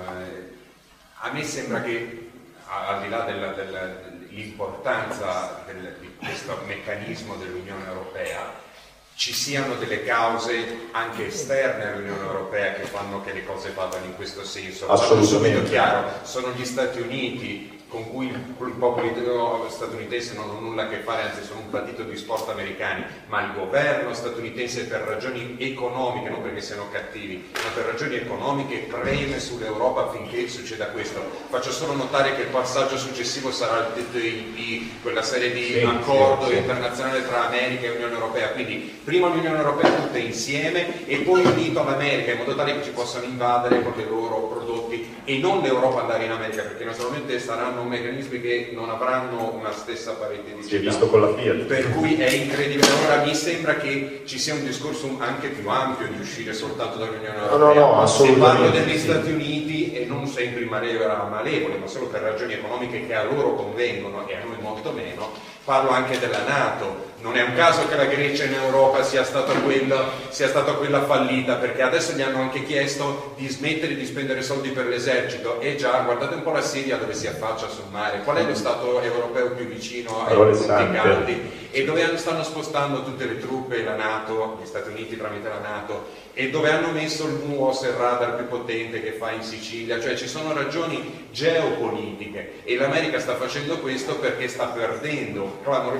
A me sembra che, al di là della, della, dell'importanza del, di questo meccanismo dell'Unione Europea, ci siano delle cause anche esterne all'Unione Europea che fanno che le cose vadano in questo senso. Assolutamente. Chiaro, sono gli Stati Uniti, con cui il popolo statunitense non ha nulla a che fare, anzi sono un partito di sport americani, ma il governo statunitense per ragioni economiche, non perché siano cattivi, ma per ragioni economiche preme sull'Europa affinché succeda questo. Faccio solo notare che il passaggio successivo sarà il T T I P, quella serie di sì, accordo sì, sì. internazionale tra America e Unione Europea, quindi prima l'Unione Europea tutte insieme e poi unito all'America, in modo tale che ci possano invadere con i loro prodotti e non l'Europa andare in America, perché naturalmente saranno meccanismi che non avranno una stessa parete di si è visto con la Fiat, per cui è incredibile. Allora mi sembra che ci sia un discorso anche più ampio di uscire soltanto dall'Unione Europea. No, no, no, se parlo degli sì. Stati Uniti e non sempre in maniera malevole, ma solo per ragioni economiche che a loro convengono e a noi molto meno, parlo anche della NATO. Non è un caso che la Grecia in Europa sia stata quella, sia stata quella fallita, perché adesso gli hanno anche chiesto di smettere di spendere soldi per l'esercito. E già, guardate un po' la Siria dove si affaccia sul mare, qual è lo Stato europeo più vicino ai punti caldi e dove stanno spostando tutte le truppe, la NATO, gli Stati Uniti tramite la NATO, e dove hanno messo il M U O S, il radar più potente che fa in Sicilia. Cioè ci sono ragioni geopolitiche e l'America sta facendo questo perché sta perdendo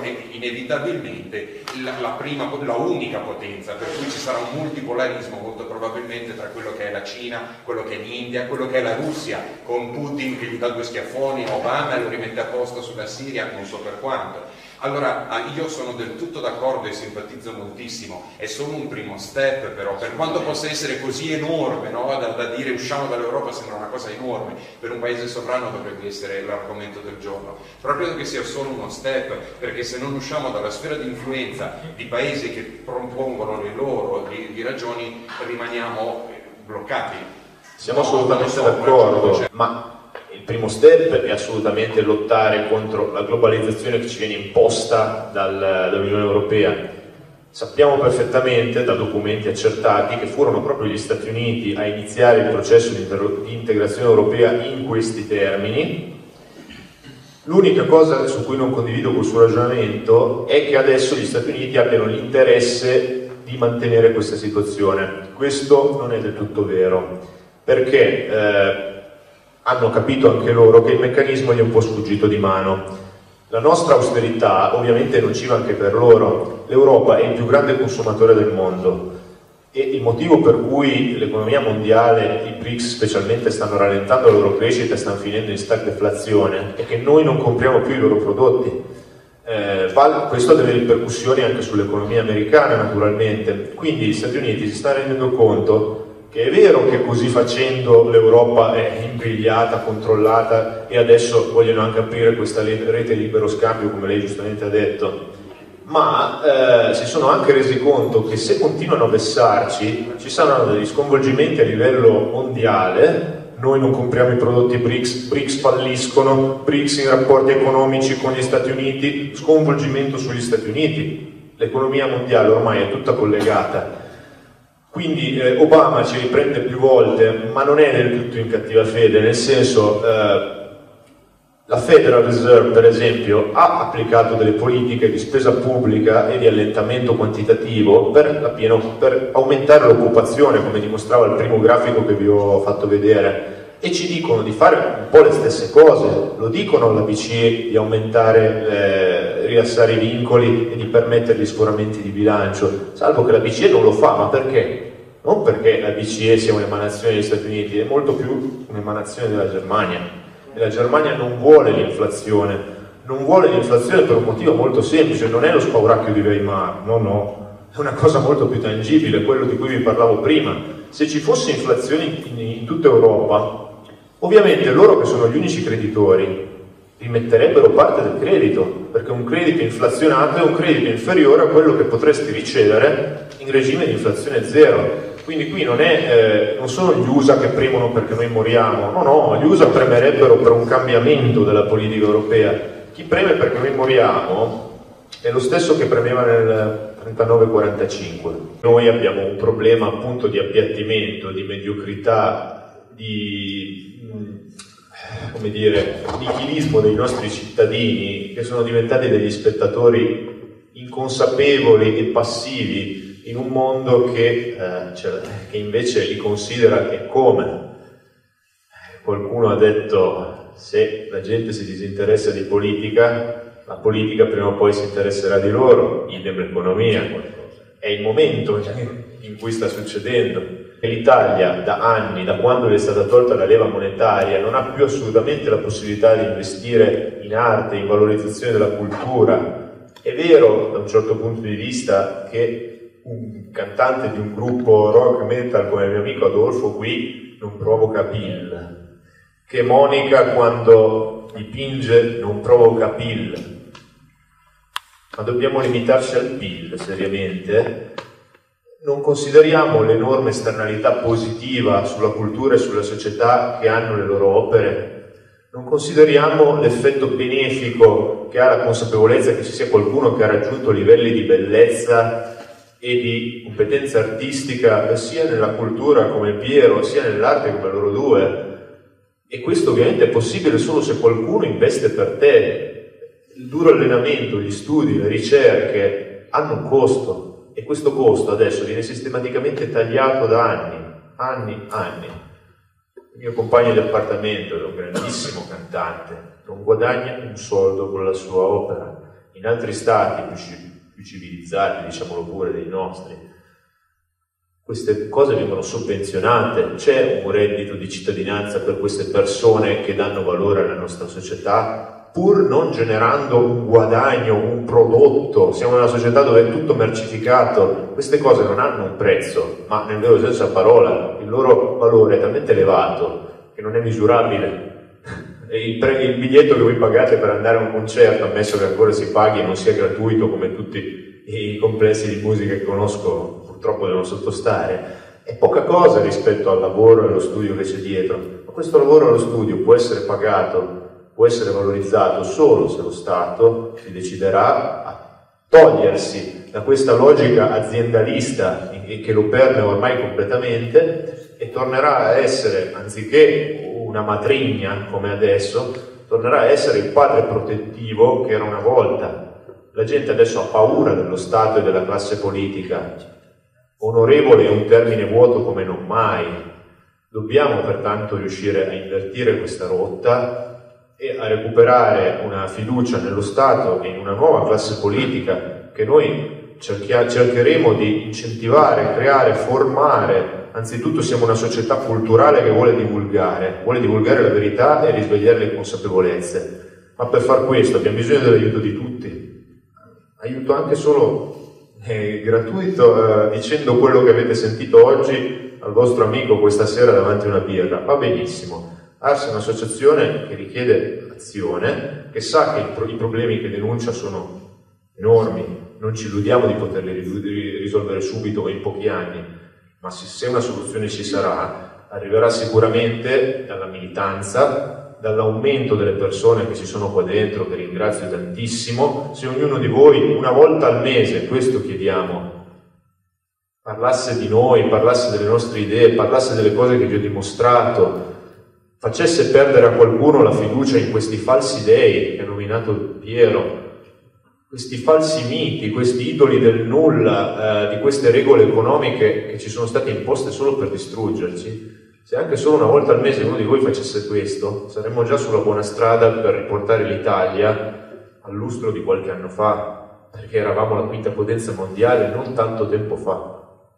inevitabilmente la, la prima, la unica potenza, per cui ci sarà un multipolarismo molto probabilmente tra quello che è la Cina, quello che è l'India, quello che è la Russia, con Putin che gli dà due schiaffoni, Obama lo rimette a posto sulla Siria, non so per quanto. Allora io sono del tutto d'accordo e simpatizzo moltissimo, è solo un primo step, però per quanto possa essere così enorme, no? da, da dire usciamo dall'Europa sembra una cosa enorme, per un paese sovrano dovrebbe essere l'argomento del giorno, però credo che sia solo uno step, perché se non usciamo dalla sfera di influenza di paesi che propongono le loro di, di ragioni rimaniamo bloccati. Siamo assolutamente d'accordo, ma il primo step è assolutamente lottare contro la globalizzazione che ci viene imposta dal, dall'Unione Europea. Sappiamo perfettamente da documenti accertati che furono proprio gli Stati Uniti a iniziare il processo di, di integrazione europea in questi termini. L'unica cosa su cui non condivido col suo ragionamento è che adesso gli Stati Uniti abbiano l'interesse di di mantenere questa situazione. Questo non è del tutto vero, perché eh, hanno capito anche loro che il meccanismo gli è un po' sfuggito di mano. La nostra austerità ovviamente è nociva anche per loro. L'Europa è il più grande consumatore del mondo e il motivo per cui l'economia mondiale, i B R I C S specialmente, stanno rallentando la loro crescita e stanno finendo in stagflazione è che noi non compriamo più i loro prodotti. Eh, questo ha delle ripercussioni anche sull'economia americana, naturalmente. Quindi gli Stati Uniti si stanno rendendo conto che è vero che così facendo l'Europa è imbrigliata, controllata, e adesso vogliono anche aprire questa rete libero scambio, come lei giustamente ha detto, ma eh, si sono anche resi conto che se continuano a vessarci ci saranno degli sconvolgimenti a livello mondiale. Noi non compriamo i prodotti B R I C S, B R I C S falliscono, B R I C S in rapporti economici con gli Stati Uniti, sconvolgimento sugli Stati Uniti. L'economia mondiale ormai è tutta collegata. Quindi eh, Obama ci riprende più volte, ma non è del tutto in cattiva fede, nel senso eh, la Federal Reserve, per esempio, ha applicato delle politiche di spesa pubblica e di allentamento quantitativo per, la pieno, per aumentare l'occupazione, come dimostrava il primo grafico che vi ho fatto vedere, e ci dicono di fare un po' le stesse cose. Lo dicono alla B C E di aumentare, eh, rilassare i vincoli e di permettere gli sforamenti di bilancio, salvo che la B C E non lo fa. Ma perché? Non perché la B C E sia un'emanazione degli Stati Uniti, è molto più un'emanazione della Germania. E la Germania non vuole l'inflazione, non vuole l'inflazione per un motivo molto semplice, non è lo spauracchio di Weimar, no, no, è una cosa molto più tangibile, quello di cui vi parlavo prima. Se ci fosse inflazione in, in tutta Europa, ovviamente loro, che sono gli unici creditori, rimetterebbero parte del credito, perché un credito inflazionato è un credito inferiore a quello che potresti ricevere in regime di inflazione zero. Quindi qui non, è, eh, non sono gli U S A che premono perché noi moriamo, no, no, gli U S A premerebbero per un cambiamento della politica europea. Chi preme perché noi moriamo è lo stesso che premeva nel trentanove quarantacinque. Noi abbiamo un problema appunto di appiattimento, di mediocrità, di, come dire, nichilismo dei nostri cittadini, che sono diventati degli spettatori inconsapevoli e passivi in un mondo che, eh, cioè, che invece li considera che come. Qualcuno ha detto: se la gente si disinteressa di politica, la politica prima o poi si interesserà di loro, idem l'economia. È il momento in cui sta succedendo. L'Italia da anni, da quando le è stata tolta la leva monetaria, non ha più assolutamente la possibilità di investire in arte, in valorizzazione della cultura. È vero, da un certo punto di vista, che un cantante di un gruppo rock metal come il mio amico Adolfo qui non provoca P I L, che Monica quando dipinge non provoca P I L, ma dobbiamo limitarci al P I L seriamente. Non consideriamo l'enorme esternalità positiva sulla cultura e sulla società che hanno le loro opere, non consideriamo l'effetto benefico che ha la consapevolezza che ci sia qualcuno che ha raggiunto livelli di bellezza e di competenza artistica sia nella cultura come Piero, sia nell'arte come loro due. E questo ovviamente è possibile solo se qualcuno investe per te. Il duro allenamento, gli studi, le ricerche hanno un costo, e questo costo adesso viene sistematicamente tagliato da anni, anni, anni. Il mio compagno di appartamento è un grandissimo cantante, non guadagna un soldo con la sua opera. In altri stati più più civilizzati, diciamolo pure, dei nostri, queste cose vengono sovvenzionate. C'è un reddito di cittadinanza per queste persone che danno valore alla nostra società, pur non generando un guadagno, un prodotto. Siamo in una società dove è tutto mercificato. Queste cose non hanno un prezzo, ma nel vero senso della parola il loro valore è talmente elevato che non è misurabile. Il, pre- il biglietto che voi pagate per andare a un concerto, ammesso che ancora si paghi e non sia gratuito come tutti i complessi di musica che conosco purtroppo devono sottostare, è poca cosa rispetto al lavoro e allo studio che c'è dietro. Ma questo lavoro e allo studio può essere pagato, può essere valorizzato solo se lo Stato si deciderà a togliersi da questa logica aziendalista che lo permea ormai completamente e tornerà a essere, anziché una matrigna come adesso, tornerà a essere il padre protettivo che era una volta. La gente adesso ha paura dello Stato e della classe politica, Onorevole è un termine vuoto come non mai. Dobbiamo pertanto riuscire a invertire questa rotta e a recuperare una fiducia nello Stato e in una nuova classe politica che noi cerchia- cercheremo di incentivare, creare, formare. Anzitutto siamo una società culturale che vuole divulgare, vuole divulgare la verità e risvegliare le consapevolezze. Ma per far questo abbiamo bisogno dell'aiuto di tutti. Aiuto anche solo eh, gratuito, eh, dicendo quello che avete sentito oggi al vostro amico questa sera davanti a una birra. Va benissimo. Ars è un'associazione che richiede azione, che sa che i, pro- i problemi che denuncia sono enormi. Non ci illudiamo di poterli ri- risolvere subito o in pochi anni, ma se, se una soluzione ci sarà, arriverà sicuramente dalla militanza, dall'aumento delle persone che ci sono qua dentro, che ringrazio tantissimo. Se ognuno di voi una volta al mese, questo chiediamo, parlasse di noi, parlasse delle nostre idee, parlasse delle cose che vi ho dimostrato, facesse perdere a qualcuno la fiducia in questi falsi dei che ha nominato Piero, questi falsi miti, questi idoli del nulla, eh, di queste regole economiche che ci sono state imposte solo per distruggerci. Se anche solo una volta al mese uno di voi facesse questo, saremmo già sulla buona strada per riportare l'Italia al lustro di qualche anno fa, perché eravamo la quinta potenza mondiale non tanto tempo fa.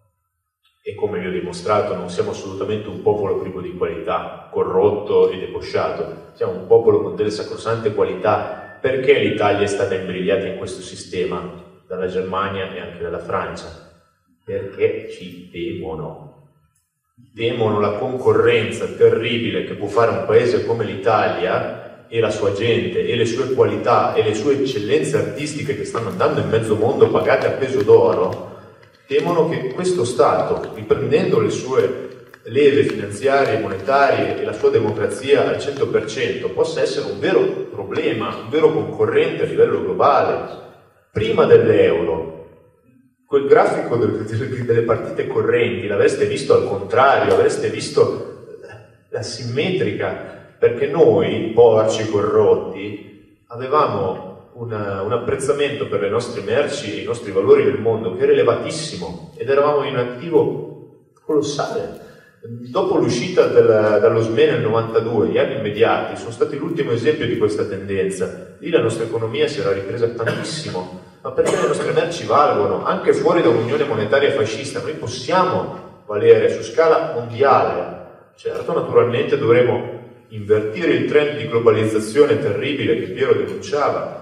E come vi ho dimostrato, non siamo assolutamente un popolo privo di qualità, corrotto e debosciato. Siamo un popolo con delle sacrosante qualità. Perché l'Italia è stata imbrigliata in questo sistema dalla Germania e anche dalla Francia? Perché ci temono. Temono la concorrenza terribile che può fare un paese come l'Italia e la sua gente e le sue qualità e le sue eccellenze artistiche che stanno andando in mezzo mondo pagate a peso d'oro. Temono che questo Stato, riprendendo le sue leve finanziarie, monetarie e la sua democrazia al cento per cento, possa essere un vero problema, un vero concorrente a livello globale. Prima dell'euro, quel grafico delle partite correnti l'avreste visto al contrario, avreste visto la simmetrica, perché noi, porci corrotti, avevamo una, un apprezzamento per le nostre merci e i nostri valori nel mondo che era elevatissimo ed eravamo in un attivo colossale. Dopo l'uscita della, dallo S M E nel novantadue, gli anni immediati sono stati l'ultimo esempio di questa tendenza. Lì la nostra economia si era ripresa tantissimo, ma perché le nostre merci valgono, anche fuori da un'unione monetaria fascista. Noi possiamo valere su scala mondiale. Certo, naturalmente dovremo invertire il trend di globalizzazione terribile che Piero denunciava,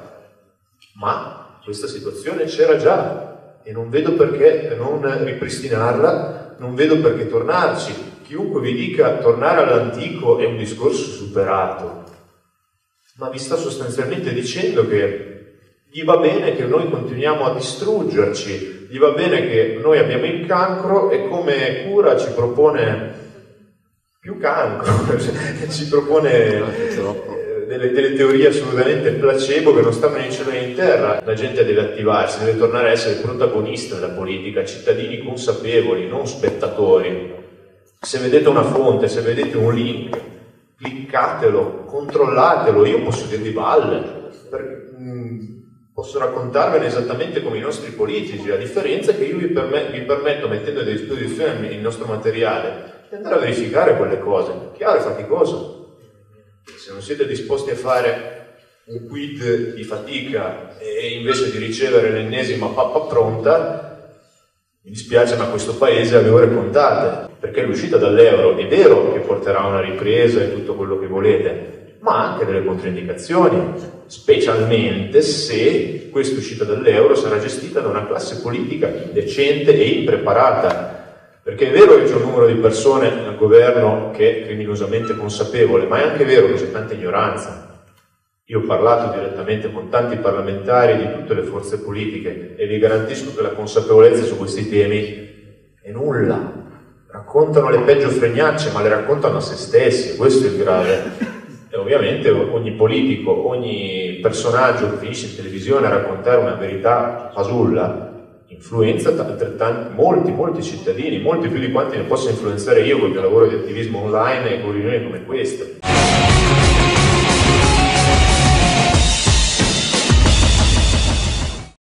ma questa situazione c'era già e non vedo perché non ripristinarla, non vedo perché tornarci. Chiunque vi dica tornare all'antico è un discorso superato, ma vi sta sostanzialmente dicendo che gli va bene che noi continuiamo a distruggerci, gli va bene che noi abbiamo il cancro e come cura ci propone più cancro, ci propone eh, delle, delle teorie assolutamente placebo che non stanno né in cielo né in terra. La gente deve attivarsi, deve tornare a essere protagonista della politica, cittadini consapevoli, non spettatori. Se vedete una fonte, se vedete un link, cliccatelo, controllatelo. Io posso dirvi balle, per, mh, posso raccontarvene esattamente come i nostri politici, a differenza che io vi, permet- vi permetto, mettendo a disposizione il nostro materiale, di andare a verificare quelle cose. Chiaro e faticoso. Se non siete disposti a fare un quid di fatica e invece di ricevere l'ennesima pappa pronta, mi dispiace, ma questo paese ha le ore contate, perché l'uscita dall'euro è vero che porterà a una ripresa e tutto quello che volete, ma ha anche delle controindicazioni, specialmente se questa uscita dall'euro sarà gestita da una classe politica indecente e impreparata. Perché è vero che c'è un numero di persone al governo che è criminosamente consapevole, ma è anche vero che c'è tanta ignoranza. Io ho parlato direttamente con tanti parlamentari di tutte le forze politiche e vi garantisco che la consapevolezza su questi temi è nulla. Raccontano le peggio fregnacce, ma le raccontano a se stessi, questo è il grave. E ovviamente ogni politico, ogni personaggio che finisce in televisione a raccontare una verità fasulla influenza altrettanti, molti, molti cittadini, molti più di quanti ne possa influenzare io col mio lavoro di attivismo online e con riunioni come queste.